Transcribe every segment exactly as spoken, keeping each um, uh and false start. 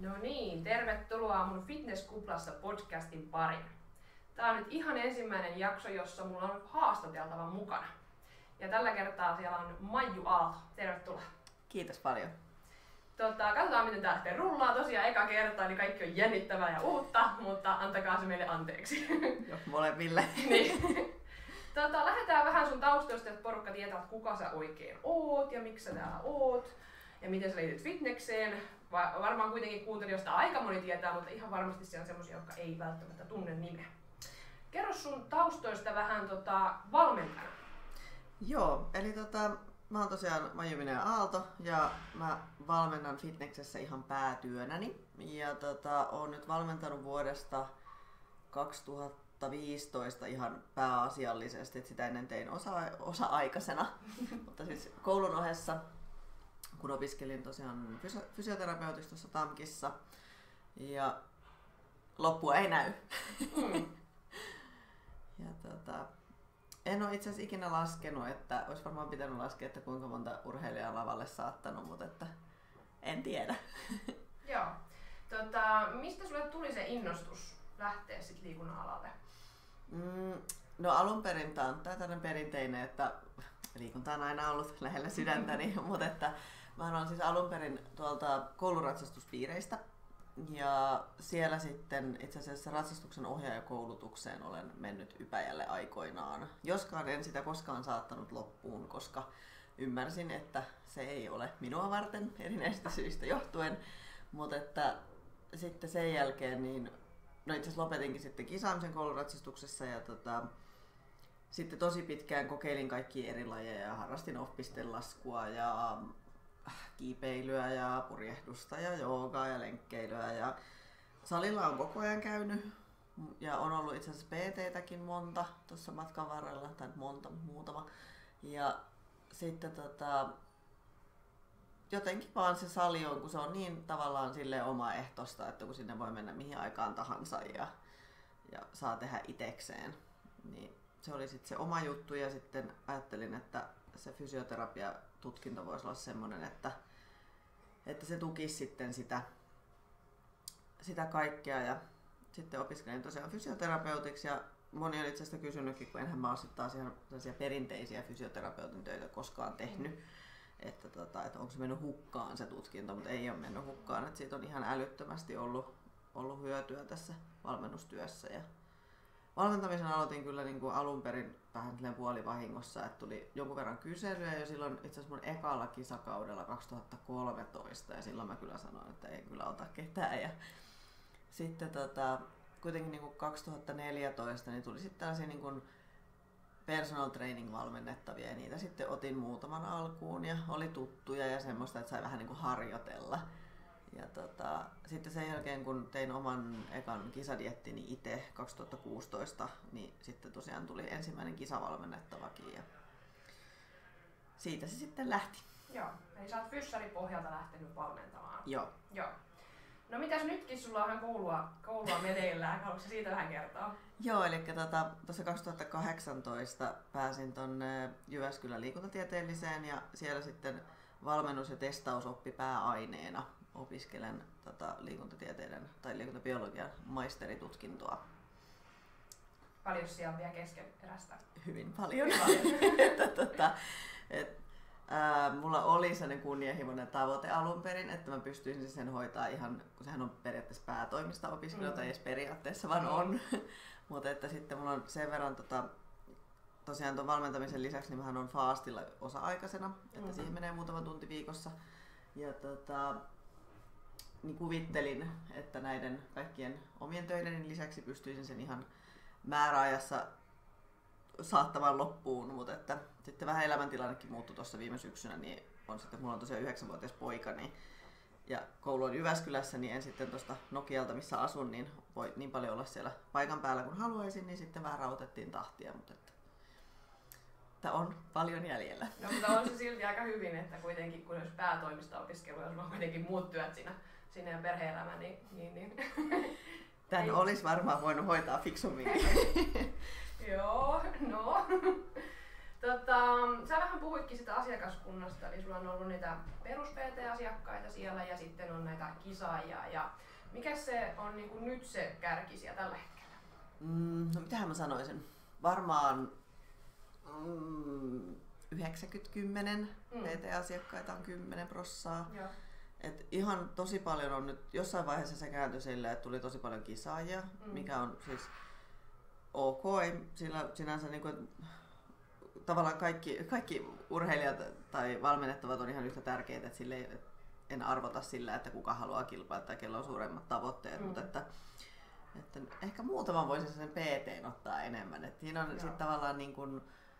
No niin, tervetuloa mun Fitnesskuplassa podcastin pariin. Tää on nyt ihan ensimmäinen jakso, jossa mulla on haastateltava mukana. Ja tällä kertaa siellä on Maiju Aalto. Tervetuloa. Kiitos paljon. Tota, katsotaan miten tää lähtee rullaa. Tosiaan eka kerta, niin kaikki on jännittävää ja uutta, mutta antakaa se meille anteeksi. Joo, molemmille. Niin. Tota, lähdetään vähän sun taustoista, että porukka tietää, että kuka sä oikein oot ja miksi sä täällä oot. Ja miten sä liityt fitnekseen. Va- varmaan kuitenkin kuuntelijoista aika moni tietää, mutta ihan varmasti siellä on semmosia, jotka ei välttämättä tunne nimeä. Kerro sun taustoista vähän tota, valmentajana. Joo, eli tota, mä oon tosiaan Maiju Aalto ja mä valmennan fitneksessä ihan päätyönäni. Ja tota, oon nyt valmentanut vuodesta kaksituhattaviisitoista ihan pääasiallisesti, että sitä ennen tein osa- osa-aikaisena, mutta siis koulun ohessa, kun opiskelin tosiaan fysio- fysioterapeutiksi tuossa TAMKissa ja loppua ei näy. Mm. Ja tota, en ole itse asiassa ikinä laskenut, että olisi varmaan pitänyt laskea, että kuinka monta urheilijaa lavalle saattanut, mutta että en tiedä. Joo. Tota, mistä sulle tuli se innostus lähteä sit liikunnan alalle? Mm, no alun perin tämä on tällainen perinteinen, että liikunta on aina ollut lähellä sydäntäni, mutta että mä olen siis alun perin tuolta kouluratsastuspiireistä. Ja siellä sitten itse asiassa ratsastuksen ohjaajakoulutukseen olen mennyt Ypäjälle aikoinaan. Joskaan en sitä koskaan saattanut loppuun, koska ymmärsin, että se ei ole minua varten erinäisistä syistä johtuen. Mutta että sitten sen jälkeen, niin, no itse asiassa lopetinkin sitten kisaamisen kouluratsastuksessa ja tota, sitten tosi pitkään kokeilin kaikkia eri lajeja ja harrastin off-pistelaskua ja kiipeilyä ja purjehdusta ja joogaa ja lenkkeilyä ja salilla on koko ajan käynyt ja on ollut itse asiassa P T:täkin monta tuossa matkan varrella, tai monta, muutama. Ja sitten tota, jotenkin vaan se sali on, kun se on niin tavallaan silleen omaehtoista, että kun sinne voi mennä mihin aikaan tahansa ja, ja saa tehdä itekseen, niin se oli sitten se oma juttu ja sitten ajattelin, että se fysioterapia-tutkinto voisi olla semmoinen, että, että se tukisi sitten sitä, sitä kaikkea. Ja sitten opiskelin tosiaan fysioterapeutiksi ja moni on itse asiassa kysynytkin, kun enhän mä ole sitten taas ihan perinteisiä fysioterapeutin töitä koskaan tehnyt, että, tota, että onko se mennyt hukkaan se tutkinto, mutta ei ole mennyt hukkaan. Että siitä on ihan älyttömästi ollut, ollut hyötyä tässä valmennustyössä. Ja valmentamisen aloitin kyllä niin kuin alun perin vähän puolivahingossa, että tuli jonkun verran kyselyä jo silloin itse asiassa mun ekalla kisakaudella kaksituhattakolmetoista ja silloin mä kyllä sanoin, että ei kyllä ota ketään. Ja sitten tota, kuitenkin niin kuin kaksituhattaneljätoista niin tuli sitten tällaisia niin kuin personal training valmennettavia ja niitä sitten otin muutaman alkuun ja oli tuttuja ja semmoista, että sai vähän niin kuin harjoitella. Ja tota, sitten sen jälkeen kun tein oman ekan kisadiettini itse kaksituhattakuusitoista, niin sitten tosiaan tuli ensimmäinen kisavalmennettavakin ja siitä se sitten lähti. Joo, eli sä oot fyssäripohjalta lähtenyt valmentamaan. Joo. Joo. No mitäs nytkin sulla on ihan koulua, koulua meneillään, haluatko siitä vähän kertoa? Joo, eli tuossa tota, kaksituhattakahdeksantoista pääsin tuonne Jyväskylän liikuntatieteelliseen ja siellä sitten valmennus- ja testausoppi pääaineena. Opiskelen tota, liikuntatieteiden tai liikuntabiologian maisteritutkintoa. Paljon siellä on vielä keskeneräistä? Hyvin paljon. Hyvin paljon. että, tota, et, ää, mulla oli sellainen kunnianhimoinen tavoite alun perin, että mä pystyisin sen hoitaa ihan, kun sehän on periaatteessa päätoimista opiskelua, mm. tai edes periaatteessa vaan on. Mutta että sitten mulla on sen verran tota, tosiaan tuon valmentamisen lisäksi, niin mähän on faastilla osa-aikaisena, että mm-hmm. siihen menee muutama tunti viikossa. Ja tota, niin kuvittelin, että näiden kaikkien omien töiden lisäksi pystyisin sen ihan määräajassa saattamaan loppuun, mutta että sitten vähän elämäntilannekin muuttui tuossa viime syksynä, niin on sitten, mulla on tosiaan yhdeksänvuotias poika, niin, ja koulu on Jyväskylässä, niin en sitten tuosta Nokialta, missä asun, niin voi niin paljon olla siellä paikan päällä kun haluaisin, niin sitten vähän rautettiin tahtia, mutta että, että on paljon jäljellä. No, mutta on se silti aika hyvin, että kuitenkin kun olisi päätoimista opiskelua, jos on kuitenkin muut työt siinä, siinä ja perhe-elämä, niin... niin, niin. Tän olisi varmaan voinut hoitaa fiksummin. Joo, no. Tota, sä vähän puhuitkin sitä asiakaskunnasta, eli sulla on ollut niitä perus P T-asiakkaita siellä ja sitten on näitä kisaajia. Ja mikä se on niin kuin nyt se kärki siellä tällä hetkellä? Mm, no mitähän mä sanoisin? Varmaan mm, yhdeksänkymmentä kymmenen mm. P T-asiakkaita on kymmenen prossaa. Joo. Et ihan tosi paljon on nyt, jossain vaiheessa se kääntyi silleen, että tuli tosi paljon kisaajia, mm. mikä on siis ok, ei sillä sinänsä niin kuin, tavallaan kaikki, kaikki urheilijat tai valmennettavat on ihan yhtä tärkeitä, että sille ei, en arvota sillä, että kuka haluaa kilpailla tai kello on suuremmat tavoitteet, mm. mutta että, että ehkä muutaman voisin sen P T:n ottaa enemmän, että siinä on sitten tavallaan niin kuin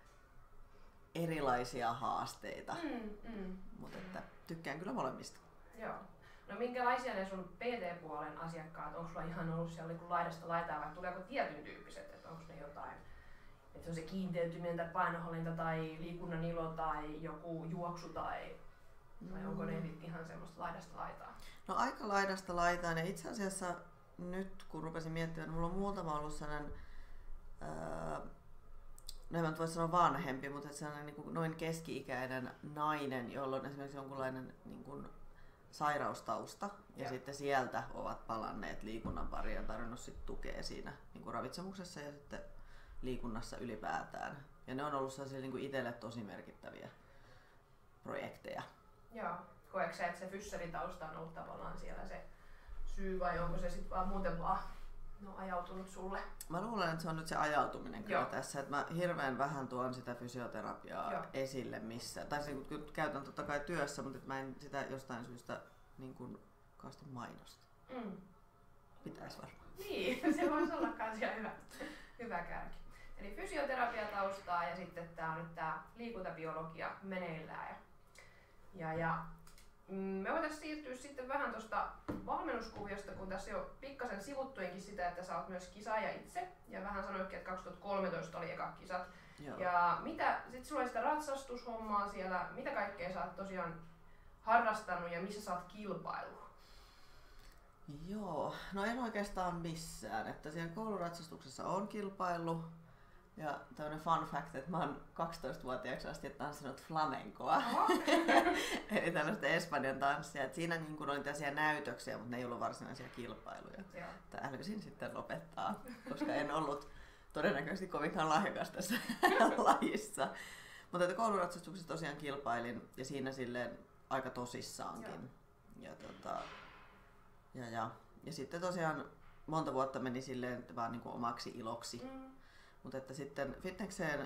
erilaisia haasteita, mm, mm, mutta että tykkään kyllä molemmista. Joo. No minkälaisia ne sun P T-puolen asiakkaat, onko sulla ihan ollut siellä niin laidasta laitaan vai tuleeko tietyn tyyppiset, että onko ne jotain, että se on se kiinteytyminen tai painohallinta tai liikunnan ilo tai joku juoksu tai vai mm. onko ne ihan semmoista laidasta laitaan? No aika laidasta laitaan ja itse asiassa nyt kun rupesin miettimään, niin mulla on muutama ollut sellainen, ää, no en mä voi sanoa vanhempi, mutta sellainen niin kuin noin keski-ikäinen nainen, jolla on esimerkiksi jonkunlainen niin kuin sairaustausta ja, ja sitten sieltä ovat palanneet liikunnan pariin ja tarvinnut sit tukea siinä niin kuin ravitsemuksessa ja sitten liikunnassa ylipäätään. Ja ne on ollut sellaisia niin kuin itselle tosi merkittäviä projekteja. Joo. Koetko sä, että se fysseritausta on ollut tavallaan siellä se syy vai onko se sitten vaan muuten vaan no, ajautunut sulle? Mä luulen, että se on nyt se ajautuminen kyllä tässä, että mä hirveän vähän tuon sitä fysioterapiaa Joo. esille missään. Tai siis, käytän totta kai työssä, mutta mä en sitä jostain syystä niin kuin kauheasti mainosta. Mm. Pitäis varmaan. Niin, se voisi olla kans ihan hyvä, hyvä kärki. Eli fysioterapiataustaa ja sitten tää on nyt tää liikuntabiologia meneillään. Ja, ja, ja me voitaisiin siirtyä sitten vähän tuosta valmennuskuviosta, kun tässä jo pikkasen sivuttuinkin sitä, että sä oot myös kisaaja itse. Ja vähän sanoitkin, että kaksituhattakolmetoista oli eka kisat. Joo. Ja mitä, sit sulla oli sitä ratsastushommaa siellä, mitä kaikkea sä oot tosiaan harrastanut ja missä sä oot kilpaillut? Joo, no en oikeastaan missään. Että siellä kouluratsastuksessa on kilpailu. Ja tämmönen fun fact, että mä oon kaksitoistavuotiaaksi asti tanssinut flamencoa. Eli tällaista Espanjan tanssia. Et siinä niin kun oli tällaisia näytöksiä, mutta ne ei ollut varsinaisia kilpailuja. Älysin sitten lopettaa, koska en ollut todennäköisesti kovinkaan lahjakas tässä lajissa. Mutta kouluratsastuksessa tosiaan kilpailin ja siinä silleen aika tosissaankin. Ja, tota, ja, ja, ja sitten tosiaan monta vuotta meni silleen vaan niin kuin omaksi iloksi. Mm. Mutta että sitten fitnekseen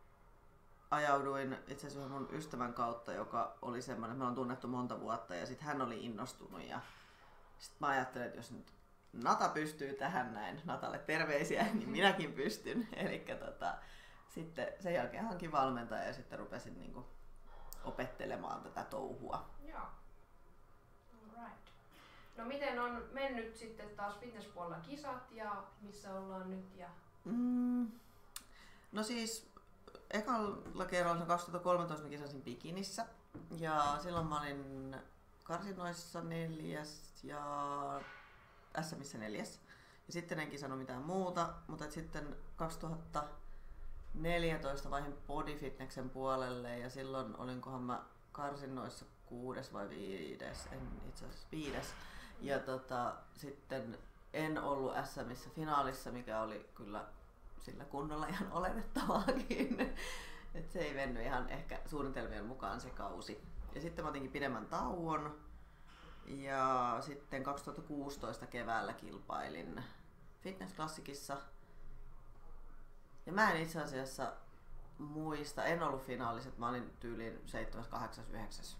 ajauduin itse asiassa mun ystävän kautta, joka oli semmoinen, että me on tunnettu monta vuotta ja sitten hän oli innostunut ja sitten mä ajattelin, että jos nyt Nata pystyy tähän näin, Natalle terveisiä, niin minäkin pystyn. Elikkä tota, sitten sen jälkeen hankin valmentaja ja sitten rupesin niinku opettelemaan tätä touhua. Joo. Alright. No miten on mennyt sitten taas fitnesspuolella kisat ja missä ollaan nyt? Ja... Mm. No siis ekalla kerralla kaksituhattakolmetoista mä kisasin bikinissä ja silloin mä olin karsinoissa neljäs ja S M:ssä neljäs. Ja sitten en kisannut mitään muuta, mutta sitten kaksituhattaneljätoista vaihin bodyfitneksen puolelle ja silloin olinkohan mä karsinnoissa kuudes vai viides, en itse asiassa viides. Ja tota, sitten en ollut S M:ssä finaalissa, mikä oli kyllä sillä kunnolla ihan oletettavaakin. Et se ei mennyt ihan ehkä suunnitelmien mukaan se kausi. Ja sitten mä otinkin pidemmän tauon. Ja sitten kaksituhattakuusitoista keväällä kilpailin fitnessklassikissa. Ja mä en itse asiassa muista, en ollut finaaliset, mä olin tyyliin seitsemäs, kahdeksas, yhdeksäs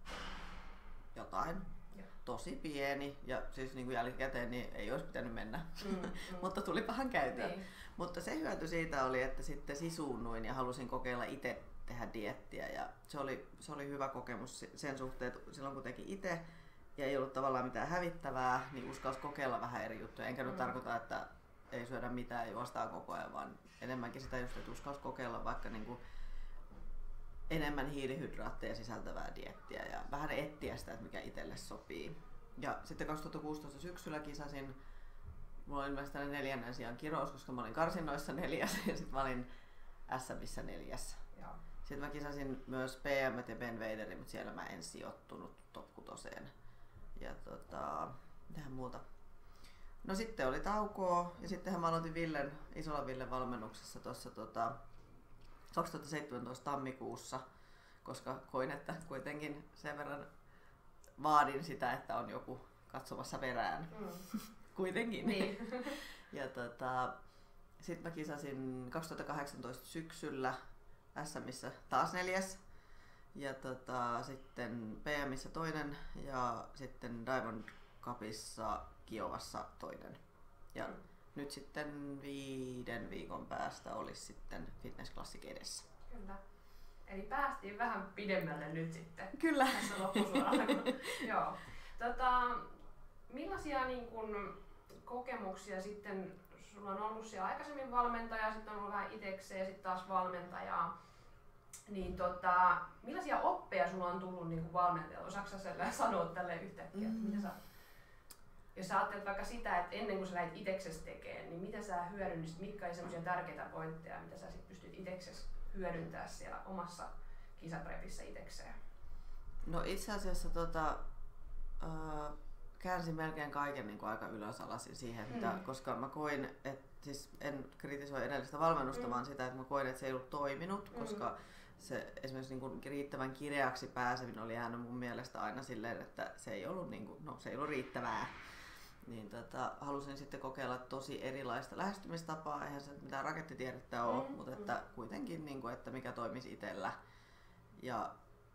jotain. Tosi pieni ja siis niin kuin jälkikäteen niin ei olisi pitänyt mennä, mm, mm. mutta tulipahan käytyä. Niin. Mutta se hyöty siitä oli, että sitten sisuunnuin ja halusin kokeilla itse tehdä dieettiä ja se oli, se oli hyvä kokemus sen suhteen, että silloin kun teki itse ja ei ollut tavallaan mitään hävittävää, niin uskalsi kokeilla vähän eri juttuja. Enkä nyt mm. tarkoita, että ei syödä mitään ja juostaan koko ajan, vaan enemmänkin sitä just, että uskalsi kokeilla vaikka niin kuin enemmän hiilihydraatteja sisältävää dieettiä ja vähän etsiä sitä, että mikä itselle sopii. Ja sitten kaksituhattakuusitoista syksyllä kisasin, mulla oli ilmeisesti neljännen sijan kirous, koska mä olin karsinnoissa neljäs ja sitten mä olin S M:ssä neljäs. Joo. Sitten mä kisasin myös P M ja Ben Weiderin, mutta siellä mä en sijoittunut top kutoseen. Ja tota, mitähän muuta. No sitten oli taukoa ja sittenhän mä aloitin Villen, Isola Villen valmennuksessa tuossa tota, kaksituhattaseitsemäntoista tammikuussa, koska koin, että kuitenkin sen verran vaadin sitä, että on joku katsomassa perään. Mm. kuitenkin. Niin. Ja tota, sitten mä kisasin kaksituhattakahdeksantoista syksyllä S M:ssä taas neljäs. Ja tota, sitten P M:ssä toinen ja sitten Diamond Cupissa Kiovassa toinen. Ja mm. nyt sitten viiden viikon päästä olisi sitten Fitness Classic edessä. Kyllä. Eli päästiin vähän pidemmälle nyt sitten. Kyllä. Tässä loppusuoralla. Joo. Tota, millaisia niin kun, kokemuksia sitten, sulla on ollut siellä aikaisemmin valmentaja, sitten on ollut vähän itekseen ja sitten taas valmentajaa. Niin tota, millaisia oppeja sulla on tullut niin kuin valmentajalta? Osaatko sä sanoa tälle yhtäkkiä? Mm. Mitä sä, jos sä ajattelet vaikka sitä, että ennen kuin sä lähdit iteksessä tekemään, niin mitä sä hyödynnisit, mitkä oli semmoisia tärkeitä pointteja, mitä sä sit pystyt iteksessä hyödyntämään siellä omassa kisaprepissä itekseen? No itse asiassa tota, äh, käänsin melkein kaiken niin kuin aika ylösalasin siihen, mm. mitä, koska mä koin, että siis en kritisoi edellistä valmennusta, mm. vaan sitä, että mä koin, että se ei ollut toiminut, mm. koska se esimerkiksi niin kuin riittävän kireäksi pääseminen oli jäänyt mun mielestä aina silleen, että se ei ollut, niin kuin, no, se ei ollut riittävää. Niin tota, halusin sitten kokeilla tosi erilaista lähestymistapaa, eihän se mitään rakettitiedettä ole, mm. mutta että kuitenkin, niin kuin, että mikä toimisi itsellä. Ja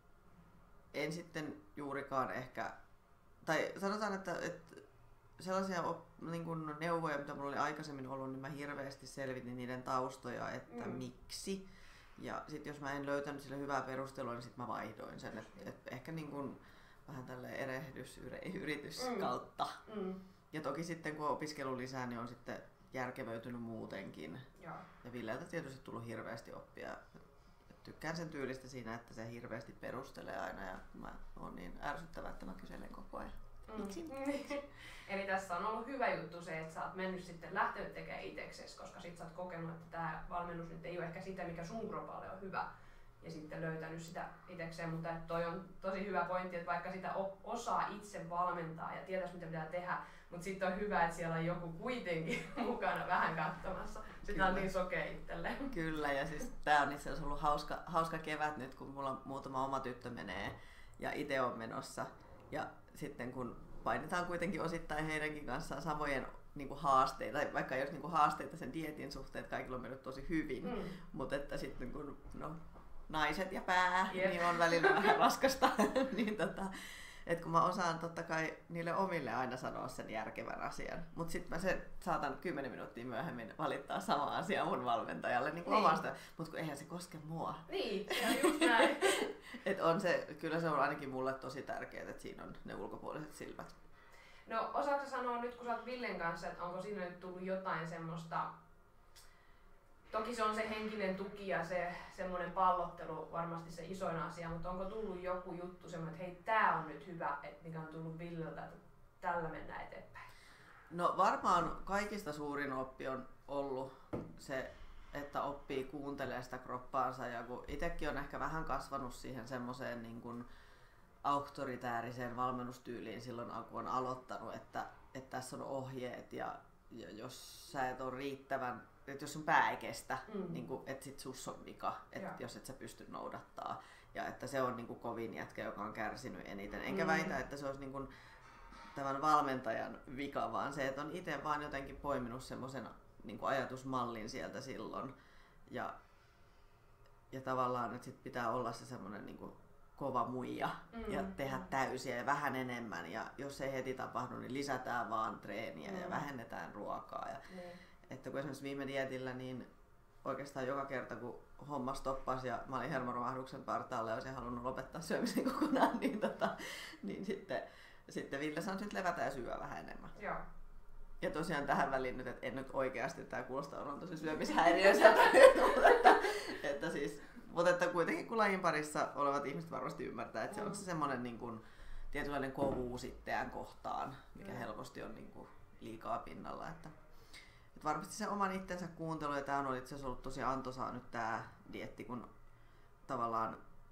en sitten juurikaan ehkä, tai sanotaan, että, että sellaisia niin kuin neuvoja, mitä mulla oli aikaisemmin ollut, niin mä hirveästi selvitin niiden taustoja, että mm. miksi. Ja sitten jos mä en löytänyt sille hyvää perustelua, niin sitten mä vaihdoin sen. Et, et ehkä niin kuin vähän tälleen erehdysyritys mm. kautta. Mm. Ja toki sitten kun on opiskellut lisää, niin on sitten järkevöitynyt muutenkin. Ja, ja Villeltä tietysti tullut hirveästi oppia. Tykkään sen tyylistä siinä, että se hirveästi perustelee aina ja mä oon niin ärsyttävä, että mä kyselen koko ajan. Miksi? Mm. Eli tässä on ollut hyvä juttu se, että sä oot mennyt sitten lähtenyt tekemään itseksesi, koska sit sä oot kokenut, että tää valmennus nyt ei ole ehkä sitä, mikä sun kropalle on hyvä. Ja sitten löytänyt sitä itsekseen, mutta toi on tosi hyvä pointti, että vaikka sitä osaa itse valmentaa ja tietäisi mitä pitää tehdä, mutta sitten on hyvä, että siellä on joku kuitenkin mukana vähän katsomassa. Sitä on niin sokea itselleen. Kyllä, ja siis tää on itse asiassa ollut hauska, hauska kevät nyt, kun mulla muutama oma tyttö menee ja itse on menossa. Ja sitten kun painitaan kuitenkin osittain heidänkin kanssaan samojen niin kuin haasteita, vaikka ei olisi niin kuin haasteita sen dieetin suhteen, että kaikilla on mennyt tosi hyvin, mm. mutta että sitten kun no, naiset ja pää, yep. niin on välillä vähän raskasta, niin tota, että kun mä osaan totta kai niille omille aina sanoa sen järkevän asian, mutta sitten mä se saatan kymmenen minuuttia myöhemmin valittaa sama asia mun valmentajalle niin kuin niin. omasta, mutta kun eihän se koske mua. Niin, se on just näin. Et on se, kyllä se on ainakin mulle tosi tärkeää, että siinä on ne ulkopuoliset silmät. No osaatko sanoa nyt kun sä oot Villen kanssa, että onko siinä nyt tullut jotain semmoista, toki se on se henkinen tuki ja se semmoinen pallottelu varmasti se isoin asia, mutta onko tullut joku juttu semmoinen, että hei tää on nyt hyvä, että mikä on tullut Villeltä, että tällä mennään eteenpäin? No varmaan kaikista suurin oppi on ollut se, että oppii kuuntelemaan sitä kroppaansa ja kun itsekin on ehkä vähän kasvanut siihen semmoiseen niin kuin auktoritääriseen valmennustyyliin silloin kun on aloittanut, että, että tässä on ohjeet ja, ja jos sä et ole riittävän, että jos sun pää ei kestä, mm. niin kuin, että sit sus on vika, että jos et sä pysty noudattaa ja että se on niin kuin kovin jätkä, joka on kärsinyt eniten. Enkä mm. väitä, että se olisi niin kuin tämän valmentajan vika, vaan se, että on itse vaan jotenkin poiminut semmoisen niin kuin ajatusmallin sieltä silloin ja, ja tavallaan, että sit pitää olla se semmoinen niin kuin kova muija mm. ja tehdä täysiä ja vähän enemmän ja jos ei heti tapahdu, niin lisätään vaan treeniä mm. ja vähennetään ruokaa. Ja, mm. että kun esimerkiksi viime dietillä, niin oikeastaan joka kerta kun homma stoppasi ja mä olin hermoromahduksen partaalla ja olisin halunnut lopettaa syömisen kokonaan, niin, tota, niin sitten, sitten Ville sanoi, että levätä ja syö vähän enemmän. Joo. Ja tosiaan tähän väliin nyt, että en nyt oikeasti, tää kuulostaa on tosi syömishäiriöiseltä, mutta että, että siis mutta että kuitenkin kun lajin parissa olevat ihmiset varmasti ymmärtää, että se on se semmoinen niin kuin tietynlainen kovuus itseään kohtaan, mikä mm. helposti on niin kuin liikaa pinnalla. Että, että varmasti se oman itsensä kuuntelu, ja tämä on itse asiassa ollut tosi antoisaa nyt tämä dieetti, kun tavallaan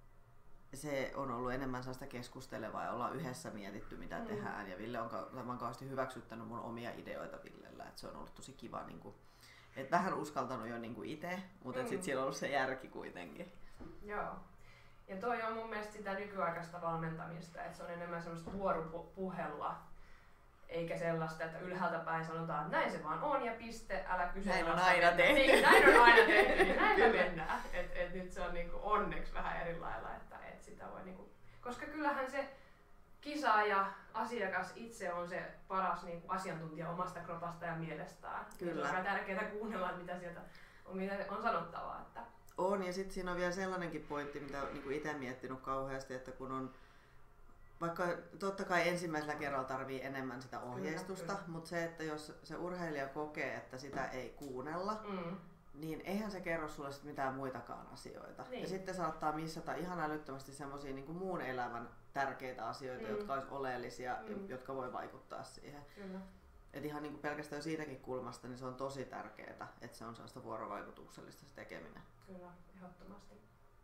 se on ollut enemmän sellaista keskustelevaa ja ollaan yhdessä mietitty mitä mm. tehdään ja Ville on kauheasti hyväksyttänyt mun omia ideoita Villellä, että se on ollut tosi kiva niinku, et vähän uskaltanut jo niinku itse, mutta mm. sitten siellä on ollut se järki kuitenkin. Joo. Ja toi on mun mielestä sitä nykyaikaista valmentamista, että se on enemmän semmoista vuoropuhelua, eikä sellaista, että ylhäältä päin sanotaan, että näin se vaan on ja piste, älä kyseenalaista. Näin on aina tehty. Niin, näin on aina tehty, niin näin me mennään. Et, et nyt se on niinku onneksi vähän eri lailla, että et sitä voi niinku, koska kyllähän se kisaaja, asiakas itse on se paras niinku asiantuntija omasta kropasta ja mielestään. Kyllä. On tärkeää kuunnella, mitä sieltä on, mitä on sanottavaa. Että. On, ja sitten siinä on vielä sellainenkin pointti, mitä olen niinku itse miettinyt kauheasti, että kun on, vaikka totta kai ensimmäisellä kerralla tarvii enemmän sitä ohjeistusta, mutta se, että jos se urheilija kokee, että sitä ei kuunnella, mm. niin eihän se kerro sulle sit mitään muitakaan asioita. Niin. Ja sitten saattaa missata ihan älyttömästi semmosia niinku muun elämän tärkeitä asioita, mm. jotka olisi oleellisia mm. ja jotka voi vaikuttaa siihen. Kyllä. Et ihan niinku pelkästään siitäkin kulmasta niin se on tosi tärkeää, että se on sellaista vuorovaikutuksellista se tekeminen. Kyllä, ehdottomasti.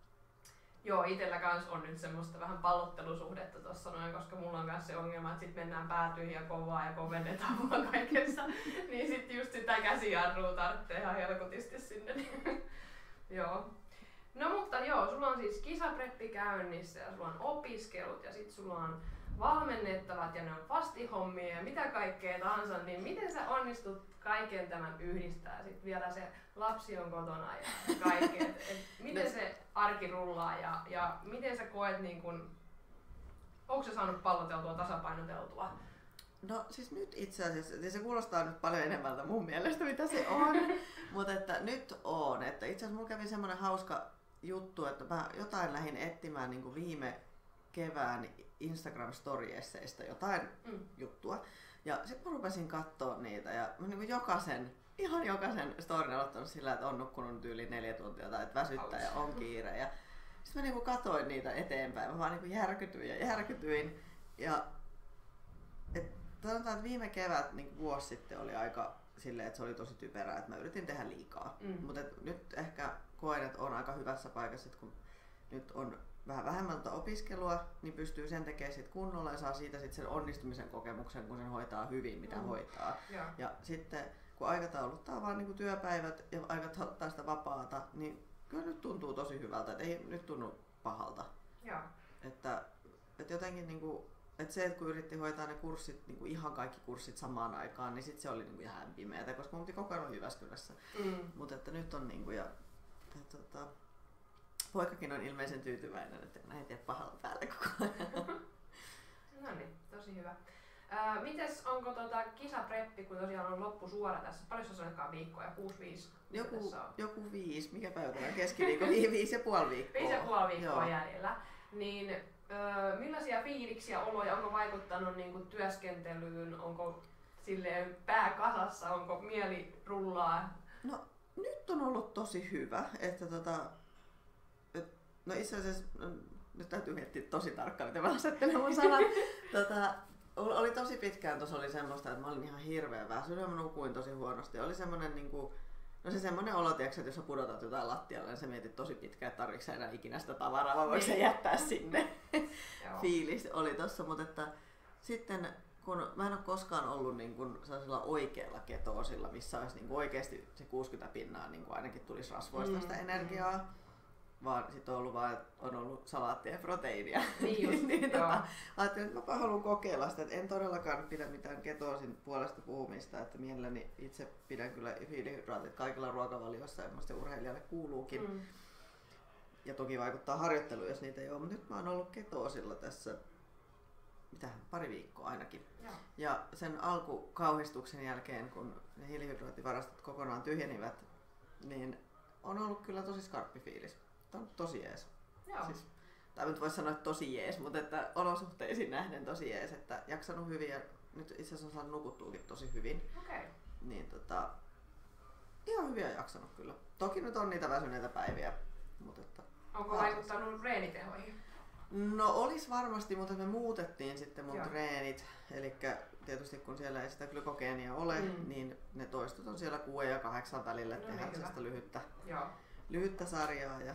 Joo, itellä kans on nyt semmoista vähän pallottelusuhdetta tossa noin, koska mulla on kans se ongelma, että sit mennään päätyihin ja kovaa ja kovennetaan mua kaikessa. Niin sit just sitä käsijarrua tarvitsee ihan helkutisti sinne. Joo. No mutta joo, sulla on siis kisapreppi käynnissä ja sulla on opiskelut ja sit sulla on valmennettavat ja ne on fastihommia ja mitä kaikkea tahansa, niin miten sä onnistut kaiken tämän yhdistää? Sitten vielä se lapsi on kotona ja kaikki. Et, et miten se arki rullaa ja, ja miten sä koet, niin kun, onko sä saanut palloteltua, tasapainoteltua? No siis nyt itse asiassa, se kuulostaa nyt paljon enemmältä mun mielestä mitä se on, mutta että nyt on. Että itse asiassa mulla kävi semmoinen hauska juttu, että mä jotain lähdin etsimään niin kuin viime kevään Instagram-story-esseistä jotain mm. juttua. Ja sitten mä rupesin katsoa niitä ja mä niin kuin jokaisen, ihan jokaisen storin aloittanut sillä, että on nukkunut yli neljä tuntia tai että väsyttää ja on kiire. Ja sitten mä niin kuin katsoin niitä eteenpäin, mä vaan niin kuin järkytyin ja järkytyin. Ja et, sanotaan, että viime kevät niin vuosi sitten oli aika silleen, että se oli tosi typerää, että mä yritin tehdä liikaa. Mm. Mutta nyt ehkä koen, että on aika hyvässä paikassa, että kun nyt on vähän vähemmän opiskelua, niin pystyy sen tekemään sit kunnolla ja saa siitä sit sen onnistumisen kokemuksen, kun sen hoitaa hyvin, mitä mm. hoitaa. Ja. ja sitten kun aikatauluttaa vaan niinku työpäivät ja aikatauluttaa sitä vapaata, niin kyllä nyt tuntuu tosi hyvältä, että ei nyt tunnu pahalta. Ja. Että, että jotenkin niinku, että se, että kun yritti hoitaa ne kurssit, niinku ihan kaikki kurssit samaan aikaan, niin sit se oli niinku ihan pimeätä, koska mun piti koko ajan olla Jyväskylässä. Mm. Mutta että nyt on niinku ja, ja tota, poikakin on ilmeisen tyytyväinen, että en tee pahalla päälle koko ajan. No niin, tosi hyvä. Ää, mites, onko tota kisapreppi, kun tosiaan on loppusuora tässä? Paljon se on aikaa viikkoja? Kuusi, viisi? Joku, joku viisi. Mikä päivä tämä keskiviikko? viisi ja puoli viikkoa. Viisi ja puoli viikkoa jäljellä. Niin, ää, millaisia fiiliksiä, oloja, onko vaikuttanut niin kuin työskentelyyn? Onko silleen pää kasassa? Onko mieli rullaa? No, nyt on ollut tosi hyvä. Että tota, no itse asiassa, no, nyt täytyy miettiä tosi tarkkaan, miten mä asettelen mun sanat. tota, oli tosi pitkään, tuossa oli semmoista, että mä olin ihan hirveän väsynyt ja mä nukuin tosi huonosti. Oli semmoinen niinku, no se semmoinen olo, tiiäks, että jos sä pudotat jotain lattialle, niin sä mietit tosi pitkään, että tarvitsetko sä enää ikinä sitä tavaraa, vai voiko sä jättää sinne. Fiilis oli tossa, mutta että sitten kun mä en ole koskaan ollut niin kuin sellaisella oikealla ketoosilla, missä olisi niin kuin oikeasti se kuusikymmentä pinnaa niin kuin ainakin tulisi rasvoista sitä energiaa. Mm. Vaan sit on ollut vaan, on ollut salaattia ja proteiinia. Niin just, niin, tota, ajattelin, että mä haluan kokeilla sitä, että en todellakaan pidä mitään ketoosin puolesta puhumista, että mielelläni itse pidän kyllä hiilihydraatit kaikilla ruokavaliossa, ja urheilijalle kuuluukin. Mm. Ja toki vaikuttaa harjoitteluun, jos niitä ei ole, mutta nyt mä oon ollut ketoosilla tässä mitähän, pari viikkoa ainakin. Ja. ja sen alkukauhistuksen jälkeen, kun ne hiilihydraattivarastot kokonaan tyhjenivät, niin on ollut kyllä tosi skarppi fiilis. Tämä on tosi jees. Siis, tai nyt voisi sanoa, että tosi jees, mutta että olosuhteisiin nähden tosi jees, että jaksanut hyvin ja nyt itse asiassa on saanut nukuttuukin tosi hyvin. Okay. Niin tota, ihan hyvin on jaksanut kyllä. Toki nyt on niitä väsyneitä päiviä. Mutta että, onko vaikuttanut treenitehoihin? No olis varmasti, mutta me muutettiin sitten mun Joo. treenit. Eli tietysti kun siellä ei sitä glykogeenia ole, mm. niin ne toistot on siellä kuuden ja kahdeksan välillä, että no, tehdään sellaista lyhyttä, lyhyttä sarjaa. Ja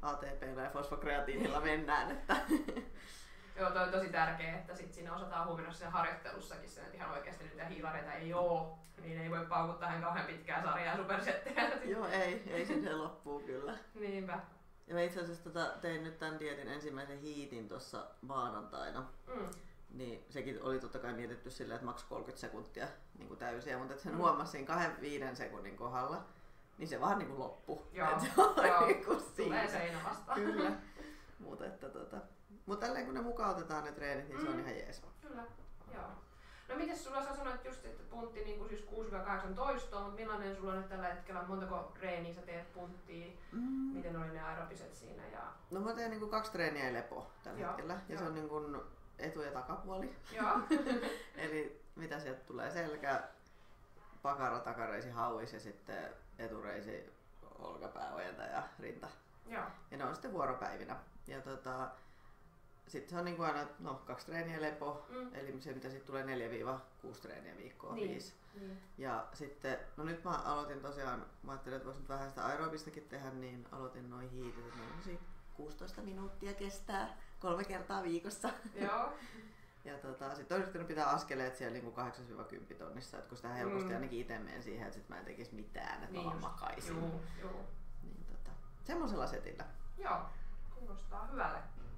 A T P:llä ja fosfokreatiinilla mennään. Että Joo, toi on tosi tärkeää, että sit siinä osataan huomioida siinä harjoittelussakin sen, että ihan oikeasti niitä hiilareita ei oo, niin ei voi paukuttaa ihan kauhean pitkää sarjaa supersettejä. Joo, ei, ei sinne loppuu kyllä. Niinpä. Ja mä itse asiassa tota, tein nyt tämän dietin ensimmäisen hiitin tuossa maanantaina. Mm. Niin sekin oli totta kai mietitty silleen, että maks kolmekymmentä sekuntia niin kuin täysiä, mutta sen Mm. huomasin kahden viiden sekunnin kohdalla, niin se vaan niin kuin loppui. Joo, Et se on joo. niin kuin Tulee siinä. seinä vastaan. Kyllä. Mutta että tota, mut tälleen kun ne mukautetaan ne treenit, niin se on Mm. ihan jees. Kyllä, joo. No mites sulla, sä sanoit just, että puntti niin siis kuusi kahdeksan toistoa, mutta millainen sulla nyt tällä hetkellä, montako treeniä sä teet punttia, Mm. miten oli ne aerobiset siinä ja... No mä teen niinku kaksi treeniä ja lepo tällä Joo, hetkellä. Ja joo. se on niinku etu- ja takapuoli. Joo. Eli mitä sieltä tulee? Selkä, pakara, takareisi, hauis ja sitten etureisi, olkapää, ojenta ja rinta. Joo. Ja ne on sitten vuoropäivinä. Ja tota, sitten se on niinku aina no, kaksi treeniä lepo, Mm. eli se mitä sitten tulee neljä kuusi treeniä viikkoa, Niin. viisi. Niin. Ja sitten, no nyt mä aloitin tosiaan, mä ajattelin, että voisin nyt vähän sitä aerobistakin tehdä, niin aloitin noin hiitit, että noin kuusitoista minuuttia kestää kolme kertaa viikossa. Joo. Ja tota, sitten on yrittänyt pitää askeleet siellä niinku kahdeksasta kymppiin tonnissa, että kun sitä helposti Mm. ainakin itse menen siihen, että sit mä en tekisi mitään, että Niin mä vaan just. makaisin. Juu, juu. Niin tota, semmosella setillä. Joo, kuulostaa hyvälle.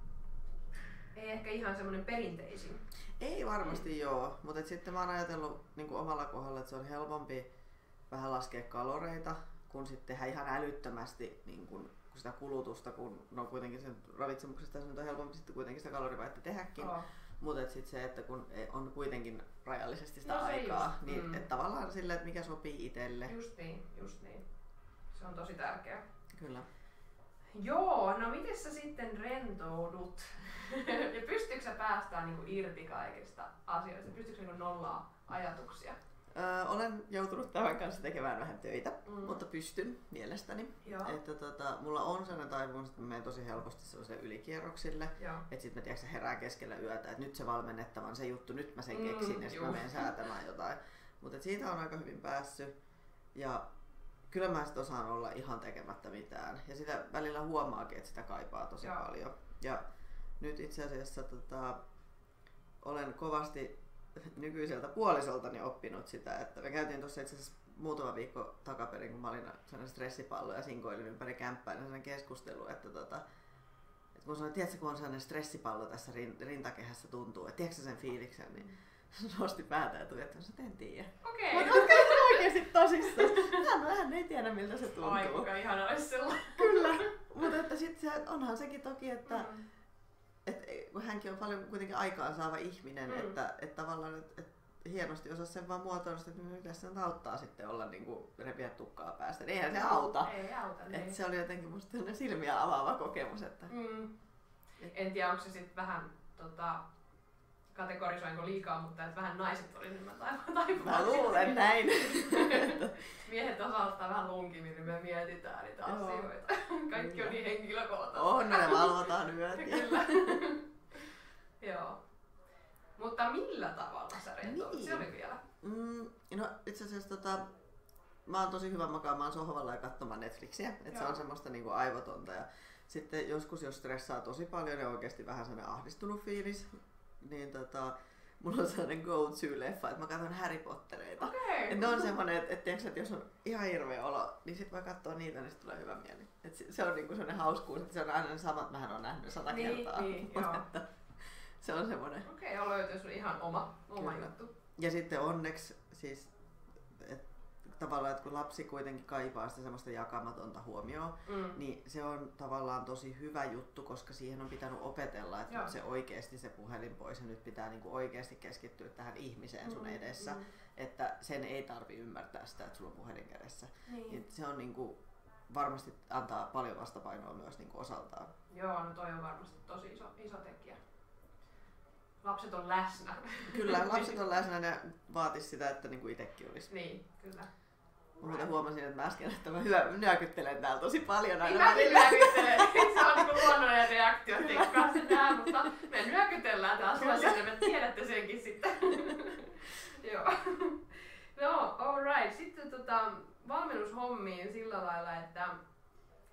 Ei ehkä ihan semmonen perinteisin. Ei varmasti mm. joo, mutta et sitten mä oon ajatellut niin kuin omalla kohdalla, että se on helpompi vähän laskea kaloreita, kun sitten tehdä ihan älyttömästi niin kuin, kun sitä kulutusta, kun no kuitenkin sen ravitsemuksesta se on helpompi sitten kuitenkin sitä kalorivaihetta tehdäkin. Oh. Mutta sitten se, että kun on kuitenkin rajallisesti sitä No se aikaa, just, niin mm. et tavallaan silleen, että mikä sopii itselle. Just niin, just niin. Se on tosi tärkeää. Kyllä. Joo, no miten sä sitten rentoudut? Ja pystytkö sä päästään niinku irti kaikista asioista? Pystytkö niinku nollaa ajatuksia? Öö, olen joutunut tämän kanssa tekemään vähän töitä, Mm. mutta pystyn mielestäni. Joo. Että tota, mulla on sellainen taipumus, että mä menen tosi helposti sellaisille ylikierroksille. Joo. Että sit mä tiedätkö, herää keskellä yötä, että nyt se valmennettavan se juttu, nyt mä sen Mm, keksin ja sit juu. mä menen säätämään jotain. Mutta siitä on aika hyvin päässyt. Ja kyllä mä sit osaan olla ihan tekemättä mitään. Ja sitä välillä huomaakin, että sitä kaipaa tosi Joo. paljon. Ja nyt itse asiassa tota, olen kovasti nykyiseltä puolisoltani oppinut sitä, että me käytiin tuossa itse asiassa muutama viikko takaperin, kun mä olin sellainen stressipallo ja sinkoilin ympäri kämppää, niin sellainen keskustelu, että tota, että kun sanoin, tiedätkö, kun on sellainen stressipallo tässä rintakehässä tuntuu, että tiedätkö sen fiiliksen, niin nosti päätä ja tuli, että en tiedä. Okei. Mutta ootko ihan oikeesti tosissaan? Hän, hän ei tiedä, miltä se tuntuu. Ai kuinka ihana olisi sellainen. Kyllä, mutta että sit se, onhan sekin toki, että Mm. et, kun hänkin on paljon kuitenkin aikaansaava ihminen, Mm. että et tavallaan et, et hienosti osaa sen vaan muotoilla, että mitä se nyt auttaa sitten olla niinku repiä tukkaa päästä. Niin eihän se auta. Ei auta. Et Niin. se oli jotenkin musta sellainen silmiä avaava kokemus. Että Mm. En tiedä, onko se sitten vähän tota, kategorisoinko liikaa, mutta että vähän naiset oli enemmän taipuvaisia. mä luulen näin. Miehet osaa ottaa vähän lunkimmin, niin me mietitään niitä Joo. asioita. Kaikki on niin henkilökohtaista. On, ne valvotaan yöt. Kyllä. Joo. Mutta millä tavalla sä rentoudut? Niin. Se oli vielä. Mm, no itse asiassa tota, mä oon tosi hyvä makaamaan sohvalla ja katsomaan Netflixiä, että se Joo. on semmoista niinku aivotonta. Ja sitten joskus jos stressaa tosi paljon ja oikeasti vähän sellainen ahdistunut fiilis, niin tota, mulla on sellainen go-to-leffa, että mä katson Harry Pottereita. Okei. Et ne on semmoinen, että et, tiiäks, et jos on ihan hirveä olo, niin sit voi katsoa niitä, niin sit tulee hyvä mieli. Et se, se on niinku sellainen hauskuus, että se on aina ne samat, mähän on nähnyt sata Niin, kertaa. niin, Mut joo. että se on semmoinen. Okei, on löytyy sun ihan oma, oma Kyllä. juttu. Ja sitten onneksi siis, et, tavallaan, että kun lapsi kuitenkin kaipaa sitä semmoista jakamatonta huomioon, Mm. niin se on tavallaan tosi hyvä juttu, koska siihen on pitänyt opetella, että Joo. nyt se oikeasti se puhelin pois ja nyt pitää niinku oikeasti keskittyä tähän ihmiseen sun Mm, edessä, mm. että sen ei tarvi ymmärtää sitä, että sulla on puhelin kädessä. Niin. Niin se on niinku, varmasti antaa paljon vastapainoa myös niinku osaltaan. Joo, no toi on varmasti tosi iso, iso tekijä. Lapset on läsnä. Kyllä, lapset on läsnä ja vaatis sitä, että niinku itsekin olisi. Niin, kyllä. Mä muuten huomasin, että mä äsken, että mä hyvä, nyökyttelen täällä tosi paljon aina Niin mäkin välillä. nyökyttelen. Se on niinku luonnollinen reaktio, tikkaa se tää, mutta me nyökytellään taas asiassa, me tiedätte senkin sitten. Joo. No, alright. Sitten tota, valmennushommiin sillä lailla, että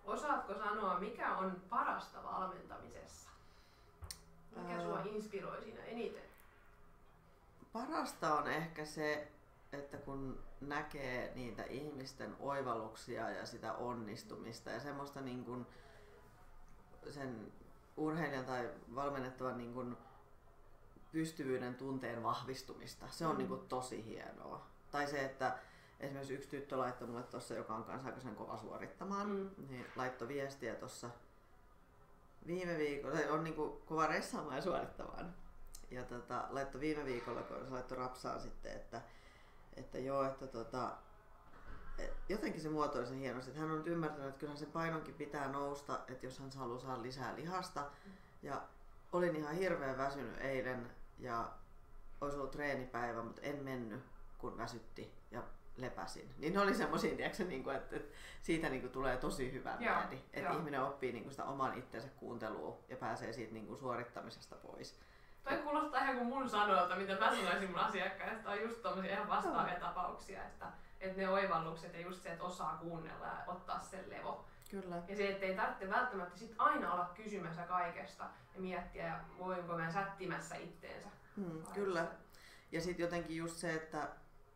Osaatko sanoa, mikä on parasta valmentamisessa? Mikä sua inspiroi siinä eniten? Parasta on ehkä se, että kun näkee niitä ihmisten oivalluksia ja sitä onnistumista ja semmoista niin kuin sen urheilijan tai valmennettavan niin kuin pystyvyyden tunteen vahvistumista. Se on mm. niin kuin tosi hienoa. Tai se, että esimerkiksi yksi tyttö laittoi mulle tuossa, joka on kanssa aika kova suorittamaan, mm. niin laittoi viestiä tuossa viime viikolla, se on niin kuin kova ressaamaan ja suorittamaan. Ja tota, laittoi viime viikolla, kun se laittoi rapsaan sitten, että, että joo, että tota, jotenkin se muotoili sen hienosti, että hän on nyt ymmärtänyt, että kyllähän sen painonkin pitää nousta, että jos hän haluaa saada lisää lihasta. Mm. Ja olin ihan hirveän väsynyt eilen ja olisi ollut treenipäivä, mutta en mennyt, kun väsytti ja lepäsin. Niin ne oli semmosia, tiiäksä, niin kuin, että, että siitä niin kuin tulee tosi hyvä mieli. Että ihminen oppii niin kuin sitä oman itsensä kuuntelua ja pääsee siitä niin kuin suorittamisesta pois. Toi kuulostaa ihan kuin mun sanoilta, mitä mä sanoisin mun asiakkaille. On just tommosia ihan vastaavia tapauksia, että, että ne oivallukset ja just se, että osaa kuunnella ja ottaa sen levo. Kyllä. Ja se, että ei tarvitse välttämättä sit aina olla kysymässä kaikesta ja miettiä, voinko mä sättimässä itteensä. Hmm, kyllä. Ja sitten jotenkin just se, että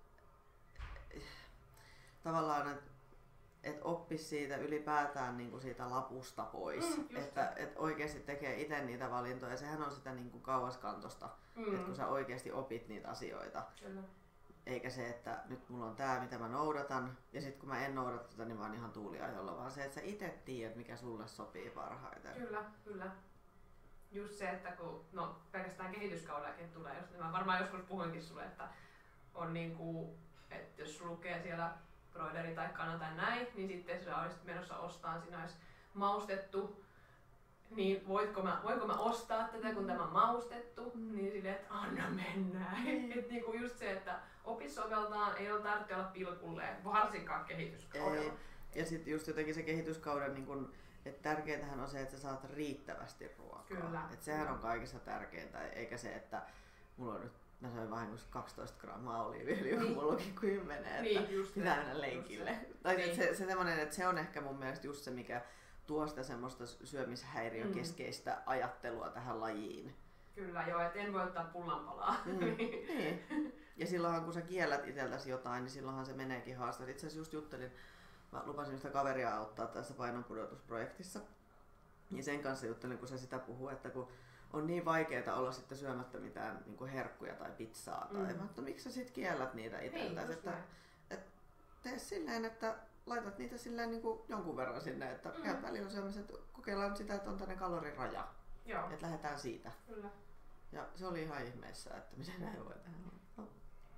tavallaan, että et oppisi siitä ylipäätään niinku siitä lapusta pois. Mm, että et oikeasti tekee itse niitä valintoja. Sehän on sitä niinku kauaskantosta, mm. että kun sä oikeasti opit niitä asioita. Kyllä. Eikä se, että nyt mulla on tää, mitä mä noudatan, ja sitten kun mä en noudata tätä, niin mä oon ihan tuuliajolla, vaan se, että sä itse tiedät, mikä sulle sopii parhaiten. Kyllä, kyllä. Just se, että kun no, pelkästään kehityskaudellakin tulee, just, niin mä varmaan joskus puhuinkin sulle, että on niinku, että jos lukee siellä broideri tai kana tai näin, niin sitten jos sä olisit menossa ostamaan, siinä olisi maustettu, niin voitko mä, voinko mä ostaa tätä, kun tämä on maustettu, mm. niin silleen, että anna mennään. Mm. Että niinku just se, että opi soveltaan, ei ole tarvitse olla pilkulleen, varsinkaan kehityskaudella. Ei. Ja sitten just jotenkin se kehityskauden, niin kun, että tärkeintähän on se, että sä saat riittävästi ruokaa. Kyllä. Et sehän on kaikista tärkeintä, eikä se, että mulla on nyt, mä söin vahingossa kaksitoista grammaa oliiviöljyä, niin. Mulla onkin kymmenen, että niin, pitää mennä lenkille. Se. Tai niin. se, se, semmoinen, että se on ehkä mun mielestä just se, mikä tuo sitä semmoista syömishäiriökeskeistä mm. ajattelua tähän lajiin. Kyllä joo, et en voi ottaa pullanpalaa. Mm. niin. Ja silloinhan kun sä kiellät itseltäsi jotain, niin silloinhan se meneekin haastamaan. Itse asiassa just juttelin, mä lupasin sitä kaveria auttaa tässä painonpudotusprojektissa. Ja sen kanssa juttelin, kun se sitä puhuu, että kun on niin vaikeaa olla sitten syömättä mitään niin kuin herkkuja tai pizzaa. Tai mm. että miksi sä sit kiellät niitä itseltäsi? Että, että tee silleen, että laitat niitä silleen niin kuin jonkun verran sinne, että mm. käyt välillä syömässä, että kokeillaan sitä, että on tänne kaloriraja. Joo. Että lähdetään siitä. Kyllä. Ja se oli ihan ihmeessä, että miten näin voi tehdä. No.